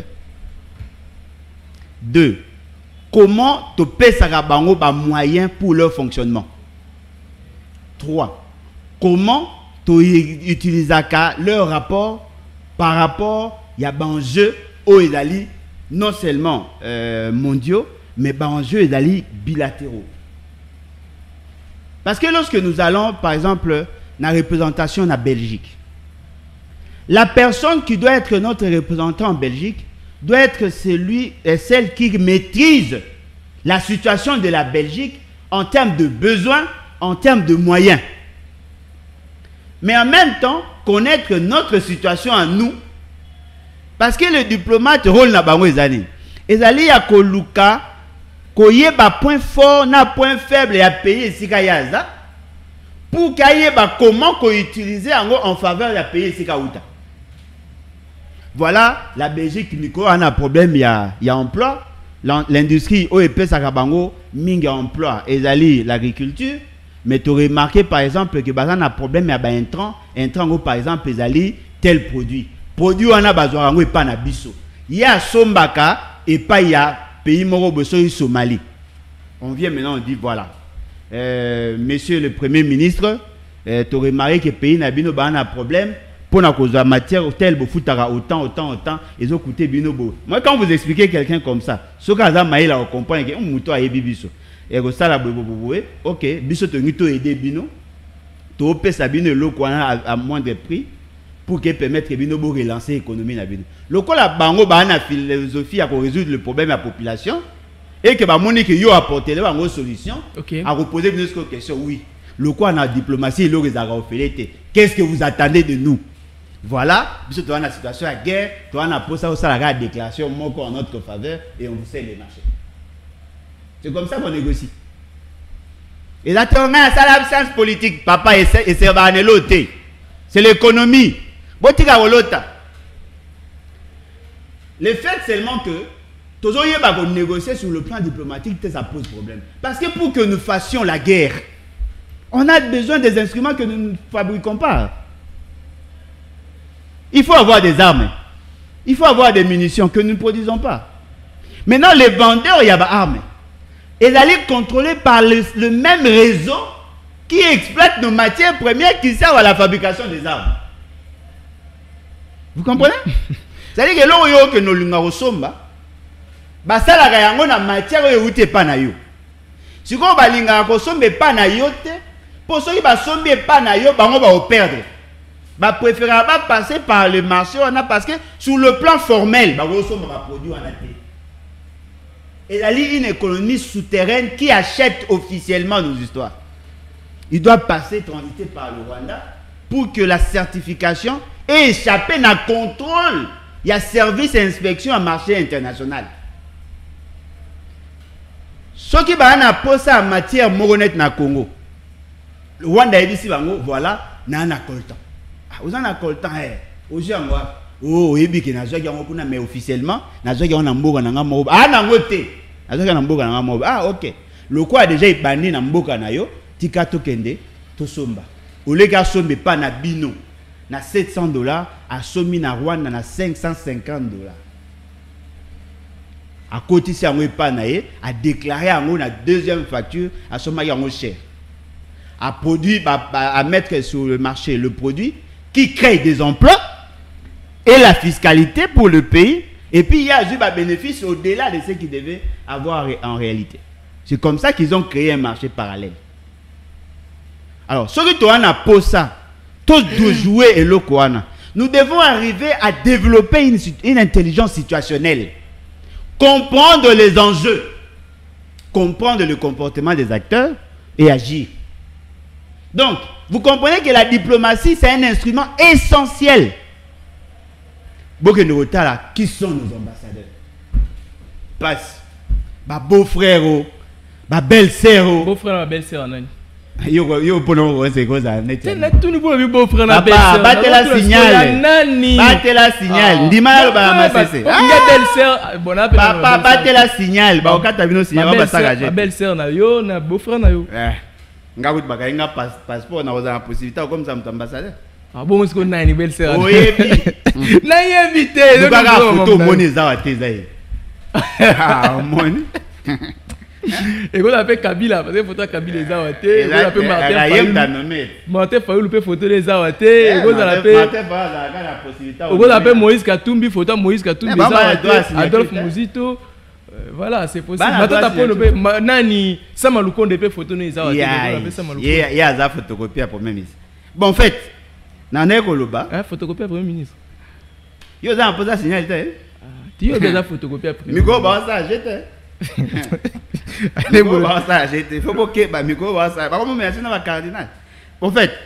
2. Comment te pèsera bango ba moyens pour leur fonctionnement? 3. Comment tu utilises leur rapport par rapport à l'enjeu aux Ezali, non seulement mondiaux, mais l'enjeu Ezali bilatéraux. Parce que lorsque nous allons, par exemple, dans la représentation en Belgique, la personne qui doit être notre représentant en Belgique doit être celui et celle qui maîtrise la situation de la Belgique en termes de besoins, en termes de moyens. Mais en même temps, connaître notre situation à nous. Parce que le diplomate rôle na bango ezali. Ezali ya koluka, koyeba point fort, na point faible ya pays esika yaza. Pour kayeba comment ko utiliser en faveur ya pays esika uta. Voilà, la Belgique a un problème, il y a emploi. L'industrie OEP Sakabango, mingi emploi, ezali l'agriculture. Mais tu as remarqué par exemple que bazan a problème, il y a un intrant par exemple, ezali tel produit. Produit on a besoin et pas na biso. Il y a Sombaka et pas il y a pays moro beso Somalie. On vient maintenant, on dit voilà. Monsieur le Premier ministre, tu as remarqué que le pays n'a pas un problème. Pour la cause de la matière, tel autant, ils ont coûté binobo. Moi, quand vous expliquez quelqu'un comme ça, ce que vous avez on comprend que mouton a ébi biso. Et que ça, ok, biso te nito aider bino, tu peux sa bino loko à moindre prix pour que permettre que binobo relancer l'économie na bino. Loko la bango ba na philosophie à résoudre le problème de la population et que ba moni que yo apporter la bonne solution à reposer une autre question. Oui, le quoi en diplomatie il les a reflété. Qu'est-ce que vous attendez de nous? Voilà, puisque tu as une situation de guerre, tu as posé la déclaration en notre faveur et on vous sert les marchés. C'est comme ça qu'on négocie. Et là, tu as une science politique, papa, et c'est c'est l'économie. Le fait seulement que tous les négocier sur le plan diplomatique, ça pose problème. Parce que pour que nous fassions la guerre, on a besoin des instruments que nous ne fabriquons pas. Il faut avoir des armes. Il faut avoir des munitions que nous ne produisons pas. Maintenant, les vendeurs, il y a des armes. Ils allaient contrôler par le même réseau qui exploite nos matières premières qui servent à la fabrication des armes. Vous comprenez? C'est-à-dire que là que nous l'avons somba, ça la gagnons na matière où tu pas na yo. Si on va linga kosombe pas na yo te, pour ceux qui va somber pas na yo, on va perdre. Bah préférer pas passer par le marché on a parce que sur le plan formel bah on va produire en athée. Et là une économie souterraine qui achète officiellement nos histoires. Il doit passer transiter par le Rwanda pour que la certification ait échappé à contrôle. Il y a service et inspection à marché international. Ce qui va na poser en matière moronette na Congo. Le Rwanda est ici voilà na coltan. Vous en avez le temps, aujourd'hui, oh, mais officiellement, ah, ok. Le quoi déjà est banni dans Mboka na yo, tika tokende, to somba. Au lieu de sombe pas na bino, na $700, à somi na Rwanda na $550. À côté si on est pas naé, à déclarer en la deuxième facture, à sommer en cher. À produire, à mettre sur le marché le produit qui crée des emplois et la fiscalité pour le pays Et puis il y a eu des bénéfices au-delà de ce qu'ils devaient avoir en réalité. C'est comme ça qu'ils ont créé un marché parallèle. Alors, ceux qui ont posé ça, tous de jouer et le Koana, nous devons arriver à développer une intelligence situationnelle, comprendre les enjeux, comprendre le comportement des acteurs et agir. Donc, vous comprenez que la diplomatie, c'est un instrument essentiel. Qui sont nos ambassadeurs? Passe. Ma beau-frère, ma belle-sœur. Beau-frère, ma belle-sœur, non? Yo pono c'est quoi ça? Tout nous pour beau-frère, ma belle-sœur. Battez la signal. Battez la signal. Dis-moi ba masese. Ma belle-sœur, bon appel. Papa, battez la signal. Ba okata bino signal ba sagaje. Ma belle-sœur na yo, na beau-frère na yo. Nga kuti baka nga passeport na oza na possibilité comme ça ambassadeur. Ah bon, est-ce qu'on a une belle-sœur? Oui, na invité. Nous ba photo moni za wa tezai. Ah, moni. Et quand on appelle Kabila, parce que photo Kabila les Awaté, on appelle Martin Fayoulou, peut photo les Awaté, et on appelle Moïse Katumbi, photo Moïse Katumbi, Adolphe Mouzito. Voilà, c'est possible. Maintenant, tu as Nani, Samalouko, on peut photo les Awaté. Il y a une photocopie à Premier ministre. Bon, en fait, Nané Koloba. Photocopie à Premier ministre. Il y a un peu de signal. Tu as déjà photocopie à Premier ministre. Miko, bah, ça, j'étais. En fait,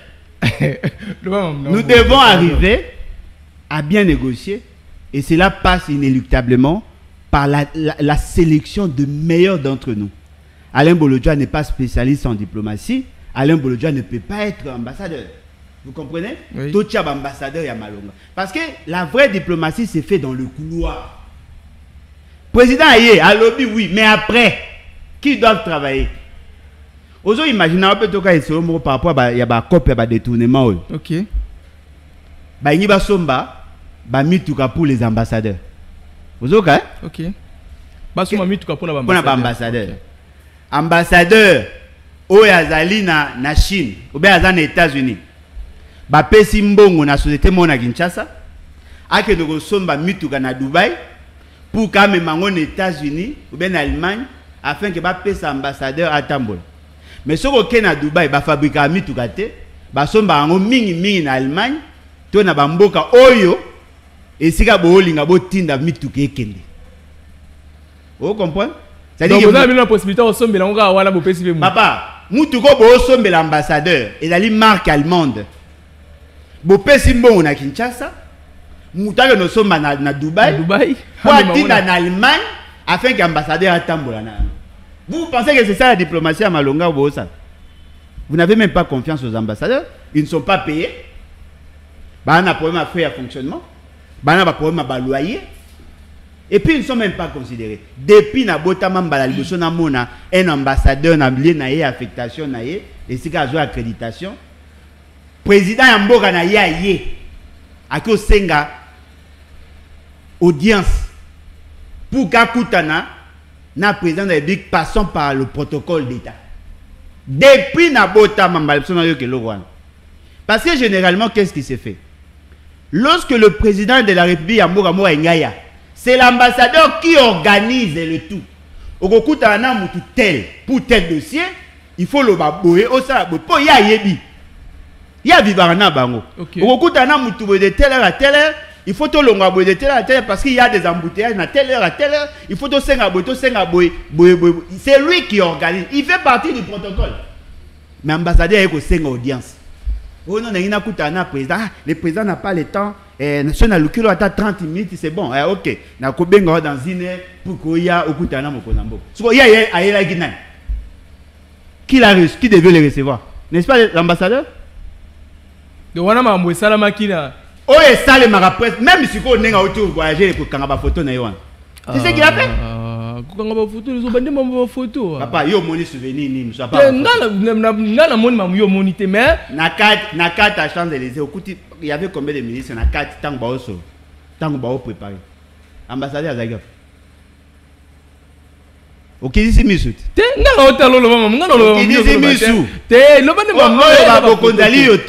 nous devons arriver à bien négocier et cela passe inéluctablement par la sélection de meilleurs d'entre nous. Alain Bolodjoa n'est pas spécialiste en diplomatie. Alain Bolodjoa ne peut pas être ambassadeur. Vous comprenez? Oui. Tout ambassadeur Yamalonga. Parce que la vraie diplomatie s'est faite dans le couloir. Président Aye, à lobby, oui, mais après, qui doivent travailler? Aujourd'hui, imaginez un peu tout cas par rapport à la COP et à détournement. Ok. Bah, il y a somba, bah, mituka pour les ambassadeurs. Vous ok? Ok. Bah, somba mituka pour l'ambassadeur. Ambassadeur, au Yazali na Chine, ou bien aux États-Unis. Bah, pesi mbongo na société mona Kinshasa. Ake de somba mituka na Dubaï. Pour quand même aux États-Unis ou bien en Allemagne, afin que les ambassadeurs à Tambol. Mais ce qu'on a à Dubaï, ils fabriquent à Mitoukate, ils sont en Allemagne, ils sont en Oyo, et si vous avez tinda Mitoukate. Vous comprenez? Donc vous avez la possibilité de somber l'ambassadeur. Papa, Mitoukate somber l'ambassadeur, et la marque allemande. Vous pouvez bon à Kinshasa. Nous sommes na Dubaï, pour atteindre en Allemagne, afin que l'ambassadeur attende. Vous pensez que c'est ça la diplomatie à Malonga ou ça? Vous n'avez même pas confiance aux ambassadeurs, ils ne sont pas payés. Bah, on a un problème à faire fonctionnement, bah, on a un problème à loyer, et puis ils ne sont même pas considérés. Depuis na botama mbala liboso na mona un ambassadeur na lié na yé affectation na yé, et c'est qu'à jouer accréditation. Président Yamboka na yé à que senga audience pour Kakutana na président de la République passant par le protocole d'État. Depuis Nabota parce que généralement, qu'est-ce qui s'est fait? Lorsque le président de la République c'est l'ambassadeur qui organise le tout. Au Kakutana tel pour tel dossier, il faut le babouer au salabo. Pour y yebi. Il y a Vivarana Bango. Au Kakutana de telle heure à telle heure. Il faut tout l'ongabouer de telle à telle parce qu'il y a des embouteillages à telle heure. Il faut tout s'engabouer, c'est lui qui organise. Il fait partie du protocole. Mais l'ambassadeur est aussi une audience. Oh non, le président n'a pas le temps. Si on a le kilo à 30 minutes, c'est bon. Ok. Na kobenga dans une heure pour qu'il y ait au Koutana Mokonambo. Qui devait le recevoir? N'est-ce pas l'ambassadeur? Donc on a mamoué Salamakina. Oh, et ça, les marapres, même si on est autour de voyager pour quand on va photo, tu sais ce qu'il a fait? Quand on va photo, ils ont bandé ma photo. Papa, il y a mon souvenir, il ne soit pas. Il y a mon monité, mais. Nakat à Champs-Élysées, il y avait combien de ministres? Nakat, tant que vous préparé. Ambassadeur Zagaf. Ok, ici, Missout. Non,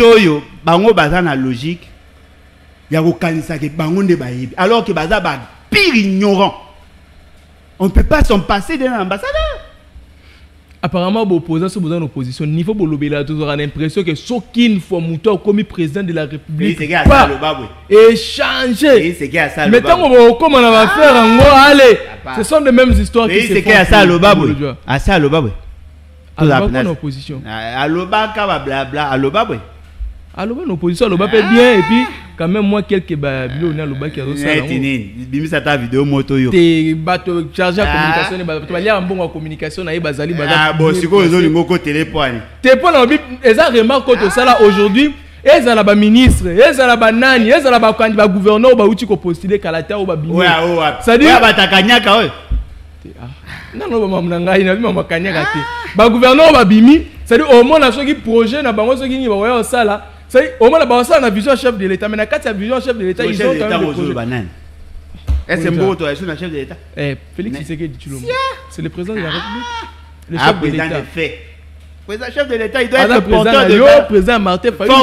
logique. Il y a aucun qui bangonde baïbi alors que baza pire ignorant. On ne peut pas s'en passer d'un ambassadeur. Apparemment, opposant sur besoin d'opposition, niveau de l'obéla, tu auras l'impression que Sokin Fomouto comme président de la République pas échanger. Mais tant qu'on va faire en gros, allez, ce sont les mêmes histoires qui se font. C'est à ça le baboué. À ça le baboué. Alors, pas en opposition. À l'oba, blabla, à l'oba, alors, l'opposition, l'oba peut bien, et puis, quand même, moi, quelques babilles, on a l'oba qui a reçu. Bimisa ta vidéo moto yo. T'es bateau chargé à communication, tu vas lire un bon en communication, na bazali bazali. Ah, bon, si quoi, ils ont le mot téléphone. T'es pas dans le but, et ça remarque que ça là aujourd'hui, et ça là, ministre, et ça là, nani, et ça là, candidat gouverneur, ou tu peux postuler Kalata ou bini. Ouais, ouais. Ça dit. Ouais, bah, t'as kanyaka, ouais. Non, non, maman, ngai, na maman kanyaka te. Bah, gouverneur, bah, bimi, ça dit, au moins, na ceux qui projet, na bango, ceux qui n'y va voir ça là. Au moins, la vision chef de l'État. Mais quand il y a vision chef de l'État, ils ont quand même des projets. Est-ce que c'est beau, toi, est-ce que c'est le chef de l'État? Félix Tshisekedi Tshilombo. C'est le président de la République. Le chef de l'État. Le chef de l'État, il doit être porteur de le président Martin Fayou.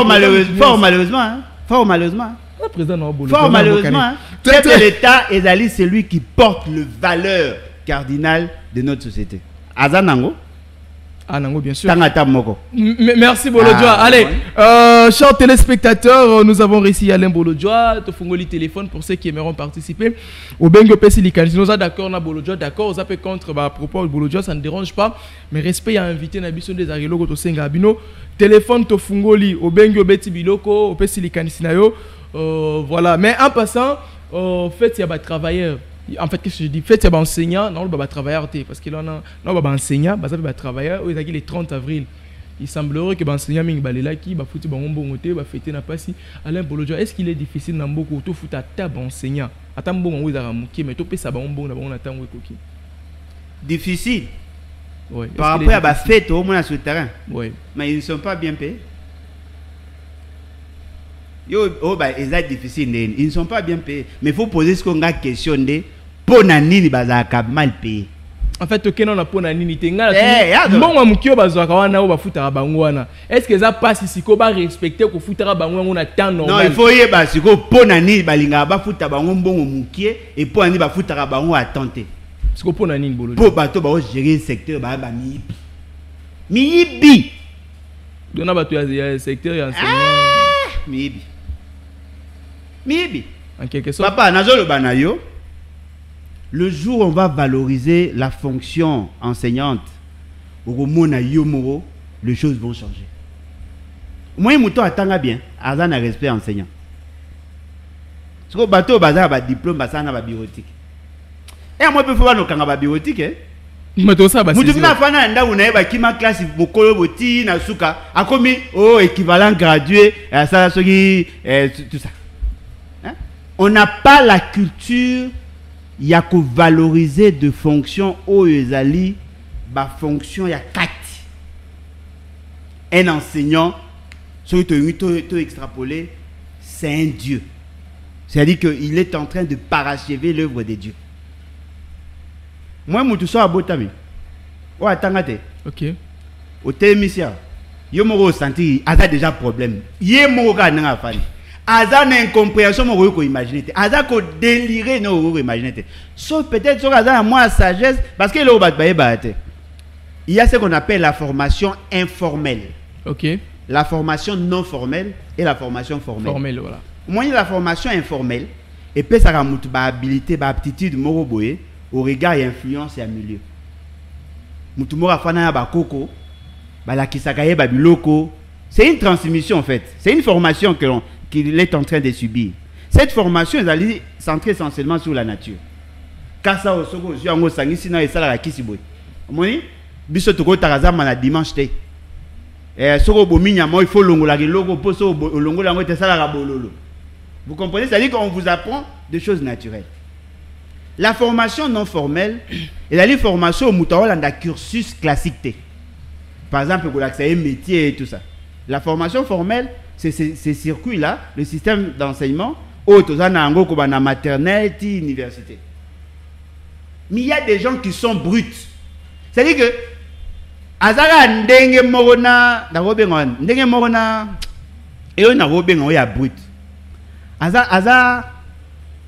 Fort malheureusement. Le président Nobolo. Fort malheureusement. Le chef de l'État, c'est lui qui porte le valeur cardinale de notre société. Azanango. Ah non, bien sûr. Merci Bolodjoa. Allez, chers téléspectateurs, nous avons réussi Alain Bolodjoa. Tu fais le téléphone pour ceux qui aimeront participer. Au Bengo Pessilikan. Si nous sommes d'accord, na Bolodjoa, d'accord. Vous avez contre à propos de Bolodjoa, ça ne dérange pas. Mais respect à inviter Nabison des Arilogo to Sengabino. Téléphone to Fungoli. Au Bengo Beti Biloko, au Pessilikan Sinayo. Voilà. Mais en passant, en fait, il y a des travailleurs. En fait, qu'est-ce que je dis? Fait, il y a des enseignants, non, il y a des travailleurs, parce que là, il y a des enseignants, il y a des travailleurs, il y a le 30 avril. Il semblerait que les enseignants, ils sont là, qui foutent des bonbons, ils fêtent n'a pas si. Alain Bolodjoa, est-ce qu'il est difficile dans beaucoup de foutre à table enseignant? Attends, bon, on va mais tu peux ça, bon, on attend, difficile. Oui. Par rapport à la fête, au moins sur le terrain. Oui. Mais ils ne sont pas bien payés. Ils sont difficiles, ils ne sont pas bien payés. Mais il faut poser ce qu'on a question de. Pour nani bazaka mal payé. En fait, ok, non, pour nani tenga. Bon, mukio bazaka wana ou bafuta bangwana. Est-ce que ça passe ici qu'on va respecter qu'on futa bangwana on a temps normal? Non, il faut y ba siko pour nani balinga bafuta bangon bon mukie et pour nani bafuta bangon à tenter. C'est quoi pour nani bolo? Pour bateau ba gérer le secteur ba miibi. Miibi. Dona bateau ya secteur ya enseignant. Miibi. Miibi. En quelque sorte. Papa, nazo le banayo. Le jour où on va valoriser la fonction enseignante, les choses vont changer. Moi, je attends bien, Azan a respect enseignant. Ce que bateau bazar ba diplôme bazar na bureautique. Et moi je peux faire nos ba bureautique Mais tout ça Mutu na fana nda una ba kima classe mokolo boti na suka akomi équivalent gradué ça tout ça. Hein? On n'a pas la culture. Il y a que valoriser de fonctions où ezali ba fonction ya 4. Un enseignant, celui qui extrapolé, c'est un Dieu. C'est-à-dire qu'il est en train de parachever l'œuvre de Dieu. Moi, je suis à Botami. Ok. Au Témisia, je me senti qu'il y a déjà problème. Il y a un problème. Aza na incompréhension mo ko imaginer te aza ko délirer no ko imaginer te sauf peut-être sur aza moi sagesse parce que le bat ba te il y a ce qu'on appelle la formation informelle. OK. La formation non formelle et la formation formelle. Formelle voilà. Moi la formation informelle et puis ça ramoute ba habilité ba aptitude mo boye au regard et influence et milieu. Mutu mo afana ba koko ba la kisakaye ba biloko. C'est une transmission en fait. C'est une formation qu'il est en train de subir. Cette formation est centrée essentiellement sur la nature. Kasa osoko yango sangisi na esala la kisiboy. Moni biso toko tarazama na dimanche te. Soko bominya mo il faut longola logo poso longola ngo te sala la bololo. Vous comprenez, c'est-à-dire qu'on vous apprend des choses naturelles. La formation non formelle est la formation au mutaola dans cursus classique. Par exemple, pour l'accès à un métier et tout ça. La formation formelle, c'est ces circuits-là, le système d'enseignement, na maternelle et université. Mais il y a des gens qui sont bruts. C'est-à-dire que azara ndenge morona na robengon, ndenge morona et on a robengon ya brut. Aza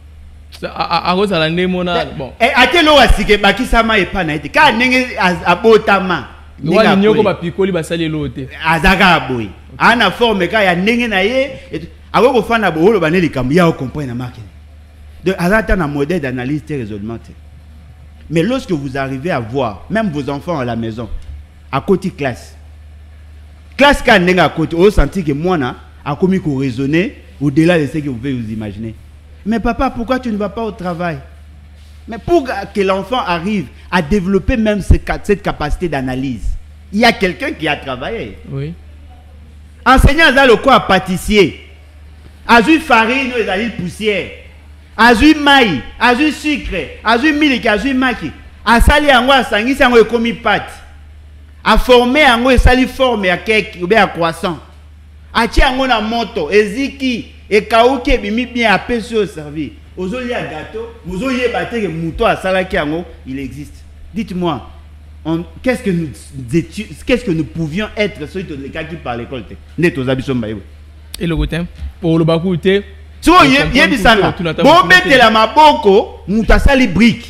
À cause de la némona. Bon. Et à quel moment est-ce que Bakisama est pas naïté? Car n'est à Botama. Nous n'avons pas picoli, bah ça les lotés. Azaga boy. Ana forme car ya n'est naïe. Avant qu'on fasse un boulot, bah n'est les cambia au comprendre la marque. De hasard un modèle d'analyse très résolument. Mais lorsque vous arrivez à voir, même vos enfants à la maison, à côté classe quand n'est à côté, vous sentez que moi a commis qu'on raisonner au-delà de ce que vous pouvez vous imaginer. Mais papa, pourquoi tu ne vas pas au travail? Mais pour que l'enfant arrive à développer même cette capacité d'analyse, il y a quelqu'un qui a travaillé. Oui. Enseignant dans le quoi pâtissier, azui farine, azui poussière, azui maï, azui sucre, azui milk, azui maki, a sali ango a sangi sango e komi pâte, a formé ango e sali forme à cake ou bien à croissant, a ti ango na moto, eziki, e kauke bimi bien appelé sur servi. Aujourd'hui à gâteau, vous auriez battu que mouton à salaki ango, il existe. Dites-moi, qu'est-ce que nous pouvions être sur les cas qui parlent l'école? Et le côté pour le bakoute. Tu vois, il y a des salles. Bon, mettez la maboko, mouton sali brique.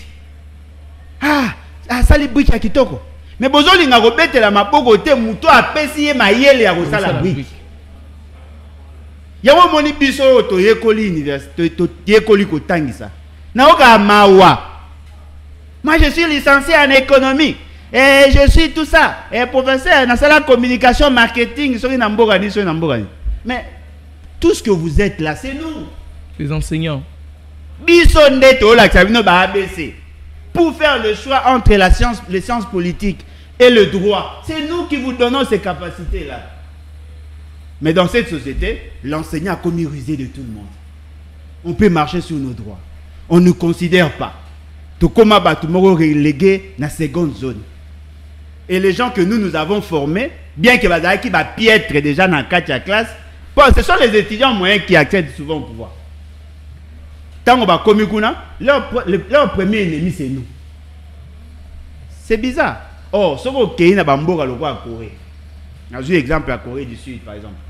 Ah, sali brique à kitoko. Mais besoin de mettre la maboko, te mouton a pesé ma yele à la brique. Yawo moni biso to yekoli université to yekoli ko tangisa na oka mawa. Moi je suis licencié en économie et je suis tout ça et professeur dans la communication marketing sur une ambogani. Mais tout ce que vous êtes là c'est nous les enseignants biso ndeto la kabino ba ABC pour faire le choix entre les sciences politiques et le droit. C'est nous qui vous donnons ces capacités là. Mais dans cette société, l'enseignant a commis rusé de tout le monde. On peut marcher sur nos droits. On ne considère pas. Tout comme Batumoro relégué dans la seconde zone. Et les gens que nous avons formés, bien que Bazaki va piètre déjà dans la classe, ce sont les étudiants moyens qui accèdent souvent au pouvoir. Tant qu'on va commis leur premier ennemi c'est nous. C'est bizarre. Or, ce qu'on a à Corée. J'ai un exemple à Corée du Sud par exemple.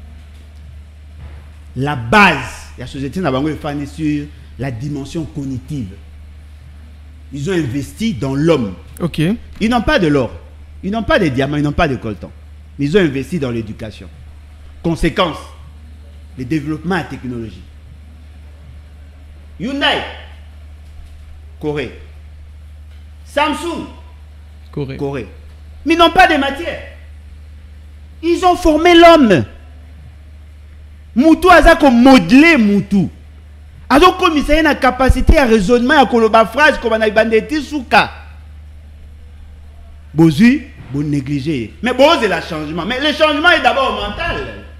La base de la société n'a pas été sur la dimension cognitive. Ils ont investi dans l'homme. Ok. Ils n'ont pas de l'or, ils n'ont pas de diamants, ils n'ont pas de coltan. Mais ils ont investi dans l'éducation. Conséquence, le développement en technologie. Hyundai, Corée. Samsung, Corée. Mais ils n'ont pas de matière. Ils ont formé l'homme. Moutou a comme modelé Moutou. Alors comme il y a une capacité à raisonnement, à coloba phrase comme on a bandé souka. Bozu, vous négligez. Mais bon, c'est le changement. Mais le changement est d'abord mental.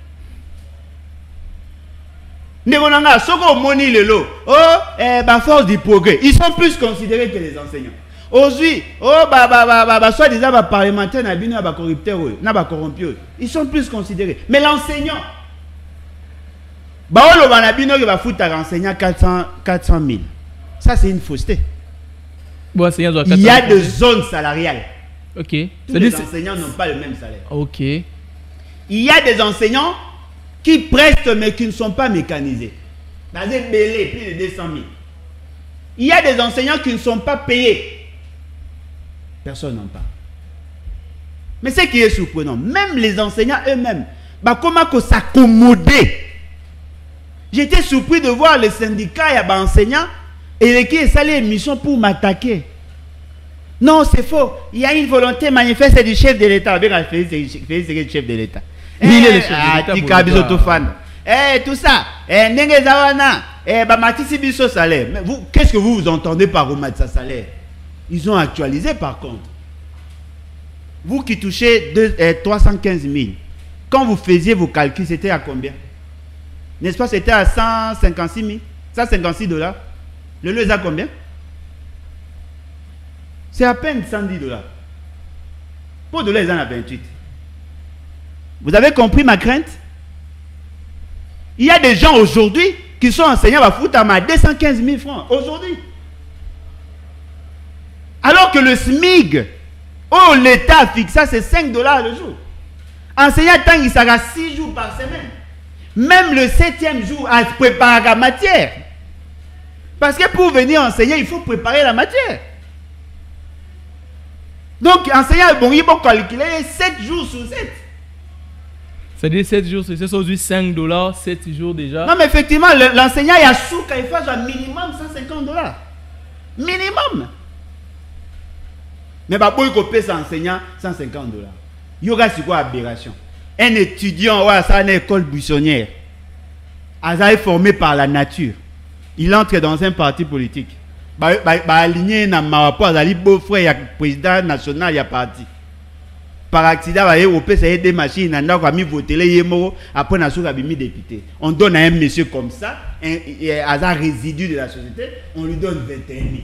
Négonanga, soko moni lelo. Force du progrès. Ils sont plus considérés que les enseignants. Aujourd'hui, soit disant parlementaires, corrupteurs, corrompus. Ils sont plus considérés. Mais l'enseignant, il enseignant 400 000. Ça, c'est une fausseté. Bon, il y a des zones salariales. Ok. Tous les enseignants n'ont pas le même salaire. Ok. Il y a des enseignants qui prestent mais qui ne sont pas mécanisés. Dans des belés, plus de 200 000. Il y a des enseignants qui ne sont pas payés. Personne n'en parle. Mais ce qui est surprenant, même les enseignants eux-mêmes, comment s'accommoder. J'étais surpris de voir les syndicats et les enseignants et qui ont salé l'émission pour m'attaquer. Non, c'est faux. Il y a une volonté manifeste du chef de l'État. Bien, c'est le chef de l'État. Il est le chef de l'État. Tout ça. Qu'est-ce que vous entendez par remettre sa salaire? Ils ont actualisé par contre. Vous qui touchez 315 000, quand vous faisiez vos calculs, c'était à combien? N'est-ce pas, c'était à 156 000, 156 $. Le lieu est à combien? C'est à peine 110 $. Pour de l'aise, ils en a 28. Vous avez compris ma crainte? Il y a des gens aujourd'hui qui sont enseignants à foutre à 215 000 francs. Aujourd'hui. Alors que le SMIG, l'État a fixé, c'est 5 $ le jour. Enseignant, tant il sera 6 jours par semaine. Même le 7e jour, à préparer la matière. Parce que pour venir enseigner, il faut préparer la matière. Donc, enseignant, bon, il faut calculer 7 jours sur 7. C'est-à-dire 7 jours, c'est aujourd'hui $5, 7 jours déjà. Non, mais effectivement, l'enseignant, il y a sous qu'il fasse un minimum $150. Minimum. Mais bah, pour qu'il paye son enseignant $150. Il y aura c'est quoi aberration? Un étudiant, ouais, ça, une école buissonnière. Il est formé par la nature. Il entre dans un parti politique. Aligné dans ma rapport, il y a beau-frère, il y a président national, il y a parti. Par accident, il y a des machines, il y a mis voter, après il y a mis député. On donne à un monsieur comme ça, un résidu de la société, on lui donne 21 000.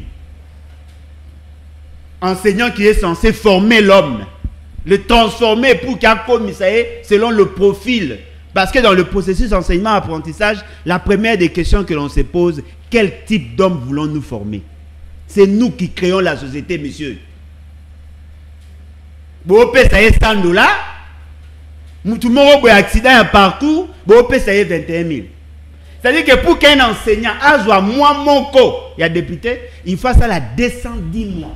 Enseignant qui est censé former l'homme, le transformer pour qu'il y ait un commissariat selon le profil. Parce que dans le processus d'enseignement-apprentissage, la première des questions que l'on se pose, quel type d'homme voulons-nous former? C'est nous qui créons la société, monsieur. Vous pouvez payer $100, tout le monde a un accident, un parcours, vous pouvez payer 21 000. C'est-à-dire que pour qu'un enseignant a soit moi mon co, il y a député, il fasse ça la 210 mois.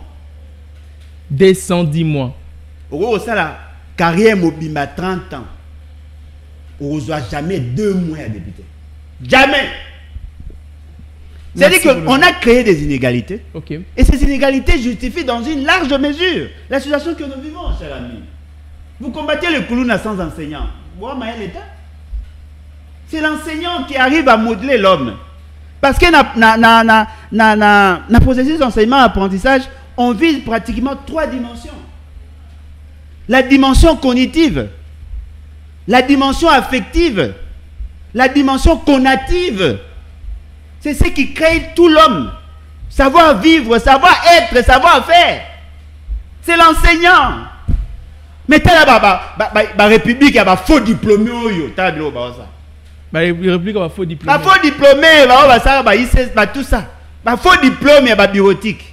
210 mois. Au ça la carrière mobile à 30 ans. On ne reçoit jamais 2 mois à député. Jamais. C'est-à-dire qu'on a créé des inégalités. Okay. Et ces inégalités justifient dans une large mesure la situation que nous vivons, cher ami. Vous combattez le Koulouna sans enseignant. l'État. C'est l'enseignant qui arrive à modeler l'homme. Parce que dans le processus d'enseignement-apprentissage, on vise pratiquement 3 dimensions. La dimension cognitive, la dimension affective, la dimension conative. C'est ce qui crée tout l'homme. Savoir vivre, savoir être, savoir faire. C'est l'enseignant. Mais t'as la République, il y a faux diplômé. T'as la République, il y a faux diplômé. Faux diplômé, tout ça. Faux diplôme, il y a bibliothèque.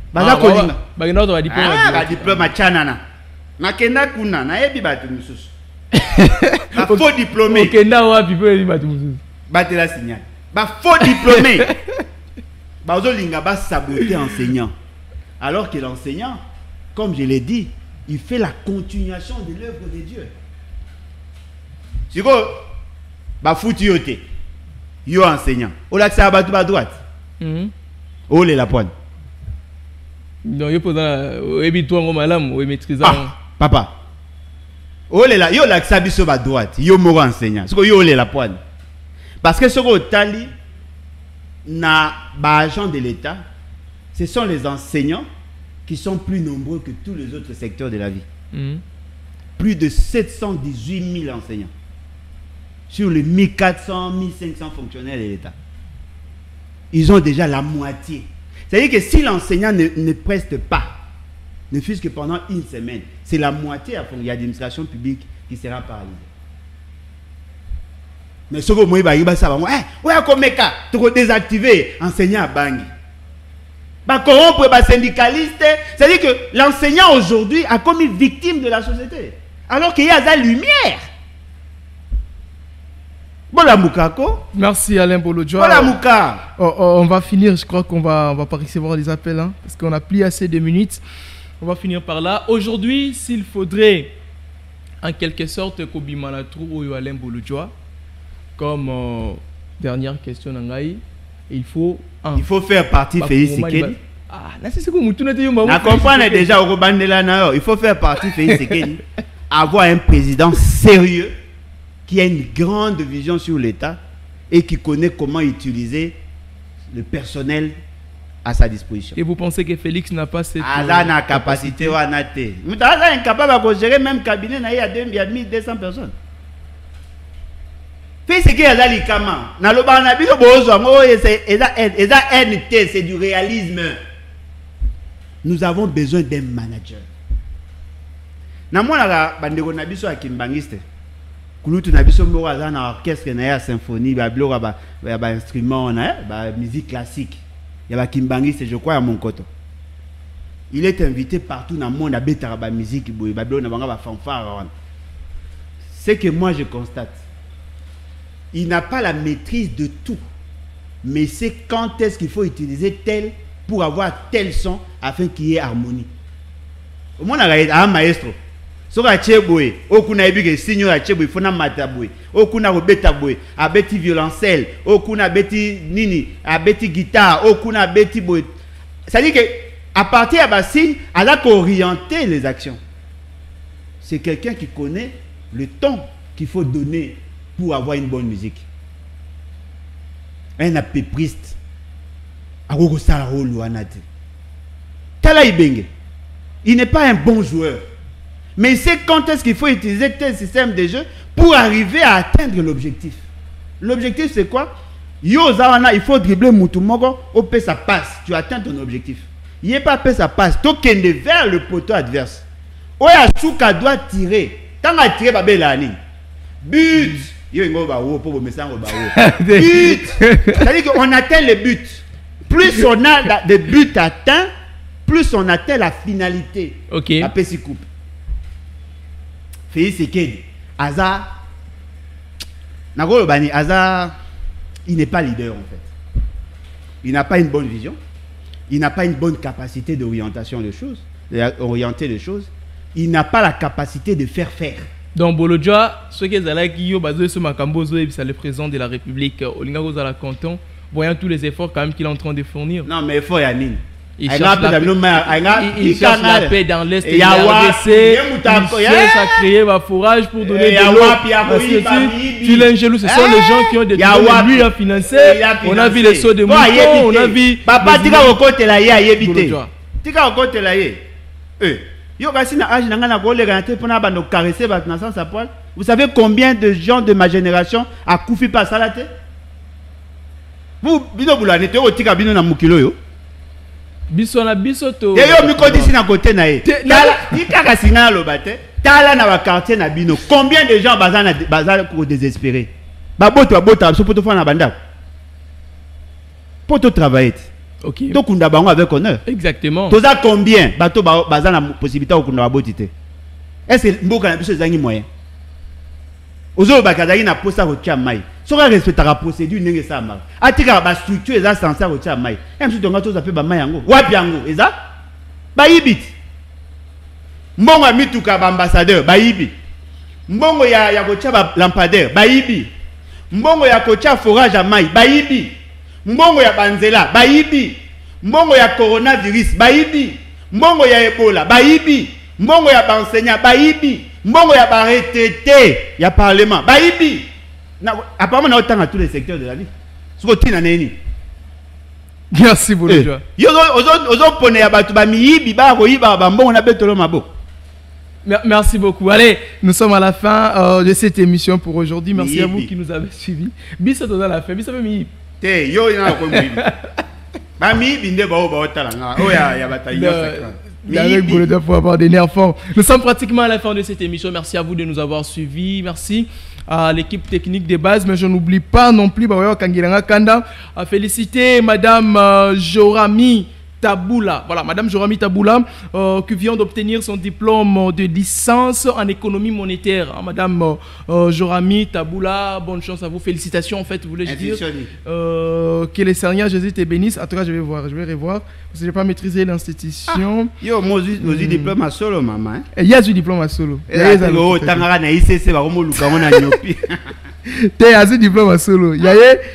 Diplôme à Chanana. Nakenda kuna, na yebi batu mususu. Faux diplômé. Nakenda wa pipo yebi batu mususu. Batela signal. Faux diplômé. Bazolinga ba saboter enseignant. Alors que l'enseignant, comme je l'ai dit, il fait la continuation de l'œuvre de Dieu. C'est quoi? Foutu yote. Yo enseignant. Ola ça batu ba droite. Ole la pointe. Non, yo posa ebi toi ngo malam ou maîtrisant. Papa. Ole la yo la ça biso ba droite. Yo moro enseignant. C'est quoi yo ole la pointe. Parce que ce que tali na ba agent de l'État, ce sont les enseignants qui sont plus nombreux que tous les autres secteurs de la vie. Plus de 718 000 enseignants sur les 1400, 1500 fonctionnaires de l'État. Ils ont déjà la moitié. C'est-à-dire que si l'enseignant ne preste pas, ne fût-ce que pendant une semaine, c'est la moitié de l'administration publique qui sera paralysée. Mais ce que moi, tu peux désactiver l'enseignant à Bangui. Corrompre les syndicalistes. C'est-à-dire que l'enseignant aujourd'hui a commis victime de la société. Alors qu'il y a de la lumière. Merci Alain Bolodjoa. On va finir, je crois qu'on va pas recevoir les appels, hein, parce qu'on n'a plus assez de minutes. On va finir par là. Aujourd'hui, s'il faudrait, en quelque sorte, Kobimanatrou ou Alain Bolodjoa, comme dernière question, il faut faire partie Félix Sekedi. Il faut faire partie Félix Sekedi. Avoir un président sérieux qui a une grande vision sur l'État et qui connaît comment utiliser le personnel à sa disposition. Et vous pensez que Félix n'a pas cette capacité? Il est incapable de gérer même cabinet, il y a 1200 personnes. C'est du réalisme. Nous avons besoin d'un manager. Kulutu na biso mboko aza na orchestre na ya symphonie ba biloko ba instrument na ba musique classique ya ba kimbangiste je crois à mon koto. Il est invité partout dans le monde à betara ba musique boy ba biloko na banga ba fanfare. Ce que moi je constate, il n'a pas la maîtrise de tout. mais c'est quand est-ce qu'il faut utiliser tel pour avoir tel son afin qu'il y ait harmonie. Au moins, on a un maestro. So ka cheboy, okuna ebike signor ya cheboy fona mataboy, okuna robeta boy, abeti violoncelle, okuna beti nini, abeti guitare, okuna beti boy. Ça dit que à partir de signe, elle a orienter les actions. C'est quelqu'un qui connaît le temps qu'il faut donner pour avoir une bonne musique. Un apépriste, Agogo Salaro Luanate. Tala Ibenge, il n'est pas un bon joueur. Mais c'est quand est-ce qu'il faut utiliser tel système de jeu pour arriver à atteindre l'objectif. L'objectif, c'est quoi? Yo Zawana, il faut dribbler Moutumogo, au P ça passe, tu atteins ton objectif. Il n'est pas P ça passe, tokende vers le poteau adverse. Oya Souka doit tirer. Tant à tirer, Babelani. But! Yo ingo ba wo po bo mesango ba wo. But! C'est-à-dire qu'on atteint les buts. Plus on a des buts atteints, plus on atteint la finalité. Ok. La Pessi coupe. Félix Sekedi, Aza, Nagolo Bani, Aza, il n'est pas leader en fait. Il n'a pas une bonne vision. Il n'a pas une bonne capacité d'orientation des choses, d'orienter les choses. Il n'a pas la capacité de faire faire. Donc Bolodja, ce qui est là qui yo basé sur Makambozo et c'est le président de la République Olinga Gozala Canton, voyant tous les efforts quand même qu'il est en train de fournir. Non mais effort Yanine. Il cherche la paix dans l'Est et RDC. Il cherche à créer un forage pour donner de l'eau. Tu l'Angelou, ce sont les gens qui ont des trucs. Lui a financé. On a vu les sauts de moutons. On a vu. Papa, tika okote la ye ayebite. Tika okote la ye. Yo kasi na âge nanga na kolega na te pona ba no caresser ba na sans sa poil. Vous savez combien de gens de ma génération a koufi par salate? Vous bino bulane te o tika bino na mukilo yo. Biso na biso to. Yo miko disi na côté na ye. Tika kasi na lobate. Tala na ba quartier na bino. Combien de gens bazana ko désespéré. Ba bota so poto fa na banda. Poto travailler. Ok. Donc on a bango avec honneur. Exactement. Toza combien bato bazana possibilité ko na botité. Est-ce que mboka na biso zangi moyen? Ozo bakazaki na posa ko tia mai. Soka respecter la procédure ndenge ça marche. Atika ba structure eza censé ko tia mai. Même si tonga toza pe ba mai yango. Wapi yango eza? Ba yibit. Mbongo ya mituka ba ambassadeur ba yibi. Mbongo ya ko tia ba lampadaire ba yibi. Mbongo ya ko tia forage à mai ba yibi. Mbongo ya banzela ba yibi. Mbongo ya coronavirus ba yibi. Mbongo ya Ebola ba yibi. Mbongo ya enseignant ba yibi. Mbongo ya ba retraité ya parlement ba yibi. Apparemment, on a autant à tous les secteurs de la vie. Merci beaucoup. Merci beaucoup. Allez, nous sommes à la fin de cette émission pour aujourd'hui. Merci à vous qui nous avez suivis. Bisa dans la fin. Bisa mi. Pour avoir des nerfs forts. Nous sommes pratiquement à la fin de cette émission. Merci à vous de nous avoir suivis. Merci à l'équipe technique de base, mais je n'oublie pas non plus à féliciter Madame Jorami Taboula. Voilà, Madame Jorami Taboula qui vient d'obtenir son diplôme de licence en économie monétaire. Madame Jorami Taboula, bonne chance à vous. Félicitations en fait, voulais-je dire. Que les Seigneurs Jésus te bénisse. En tout cas, je vais revoir. Parce que je n'ai pas maîtrisé l'institution. Yo, moi, j'ai diplôme à solo, maman. Il y a du diplôme à solo. Il y a du diplôme à solo. Il y a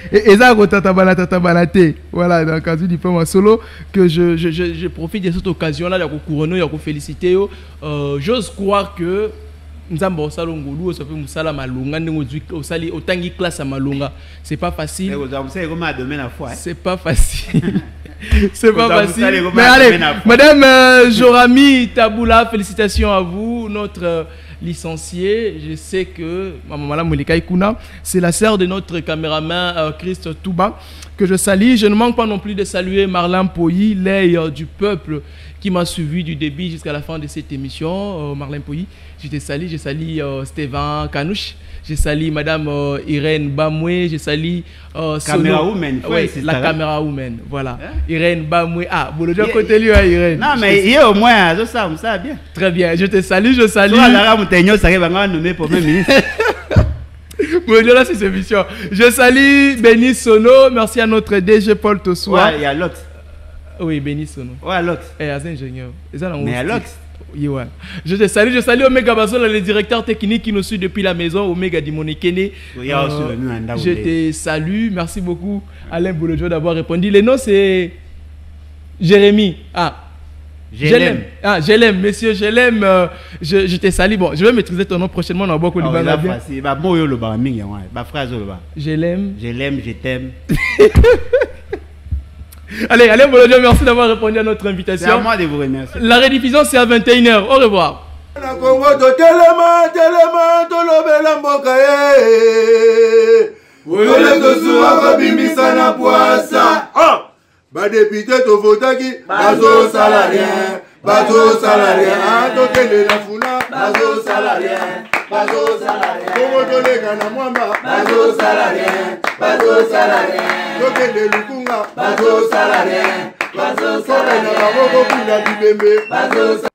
voilà, donc un diplôme à solo que je profite de cette occasion-là de couronner, de féliciter. J'ose croire que Nzambo Salongolu, ça fait Moussala Malunga, Osali Otangi classe à Malunga. C'est pas facile. C'est pas facile. C'est pas facile. Mais allez, Madame Jorami Taboula, félicitations à vous, notre licencié. Je sais que Maman Moulika Ikuna, c'est la sœur de notre caméraman Christ Touba, que je salue. Je ne manque pas non plus de saluer Marlin Poyi, l'œil du peuple qui m'a suivi du début jusqu'à la fin de cette émission. Marlin Poyi, je te salue. Je salue Stéphane Kanouche. Je salue Madame Irène Bamoué. Je salue Caméra Woman. Oui, la caméra woman. Voilà. Hein? Irène Bamoué. Ah, bon, le côté lui, Irène. Non, mais il y a au moins, ça va bien. Très bien. Je te salue. Je salue. Bonjour, là, c'est cette émission. Je salue Béni Sono. Merci à notre DG Paul Tossoua. Ouais, il y a l'autre. Oui, Béni Sono. Ouais, l'autre. Et un ingénieur. Mais il y a l'autre. Oui, ouais. Je salue Omega Basola, le directeur technique qui nous suit depuis la maison, Omega Dimonikene. Je te salue. Merci beaucoup, Alain Boulojo, d'avoir répondu. Le nom, c'est Jérémy. Ah. Je l'aime. Ah, je l'aime, monsieur, je l'aime. Je te salue. Bon, je vais maîtriser ton nom prochainement dans beaucoup de Je l'aime. Je l'aime, je t'aime. Allez, Alain Boulojo, merci d'avoir répondu à notre invitation. C'est à moi de vous remercier. La rediffusion, c'est à 21h. Au revoir. Député to votaki bazo salarien tokende na funa bazo salarien kongo tolega na mwamba bazo salarien tokende lukunga bazo salarien na maboko kuna bibembe bazo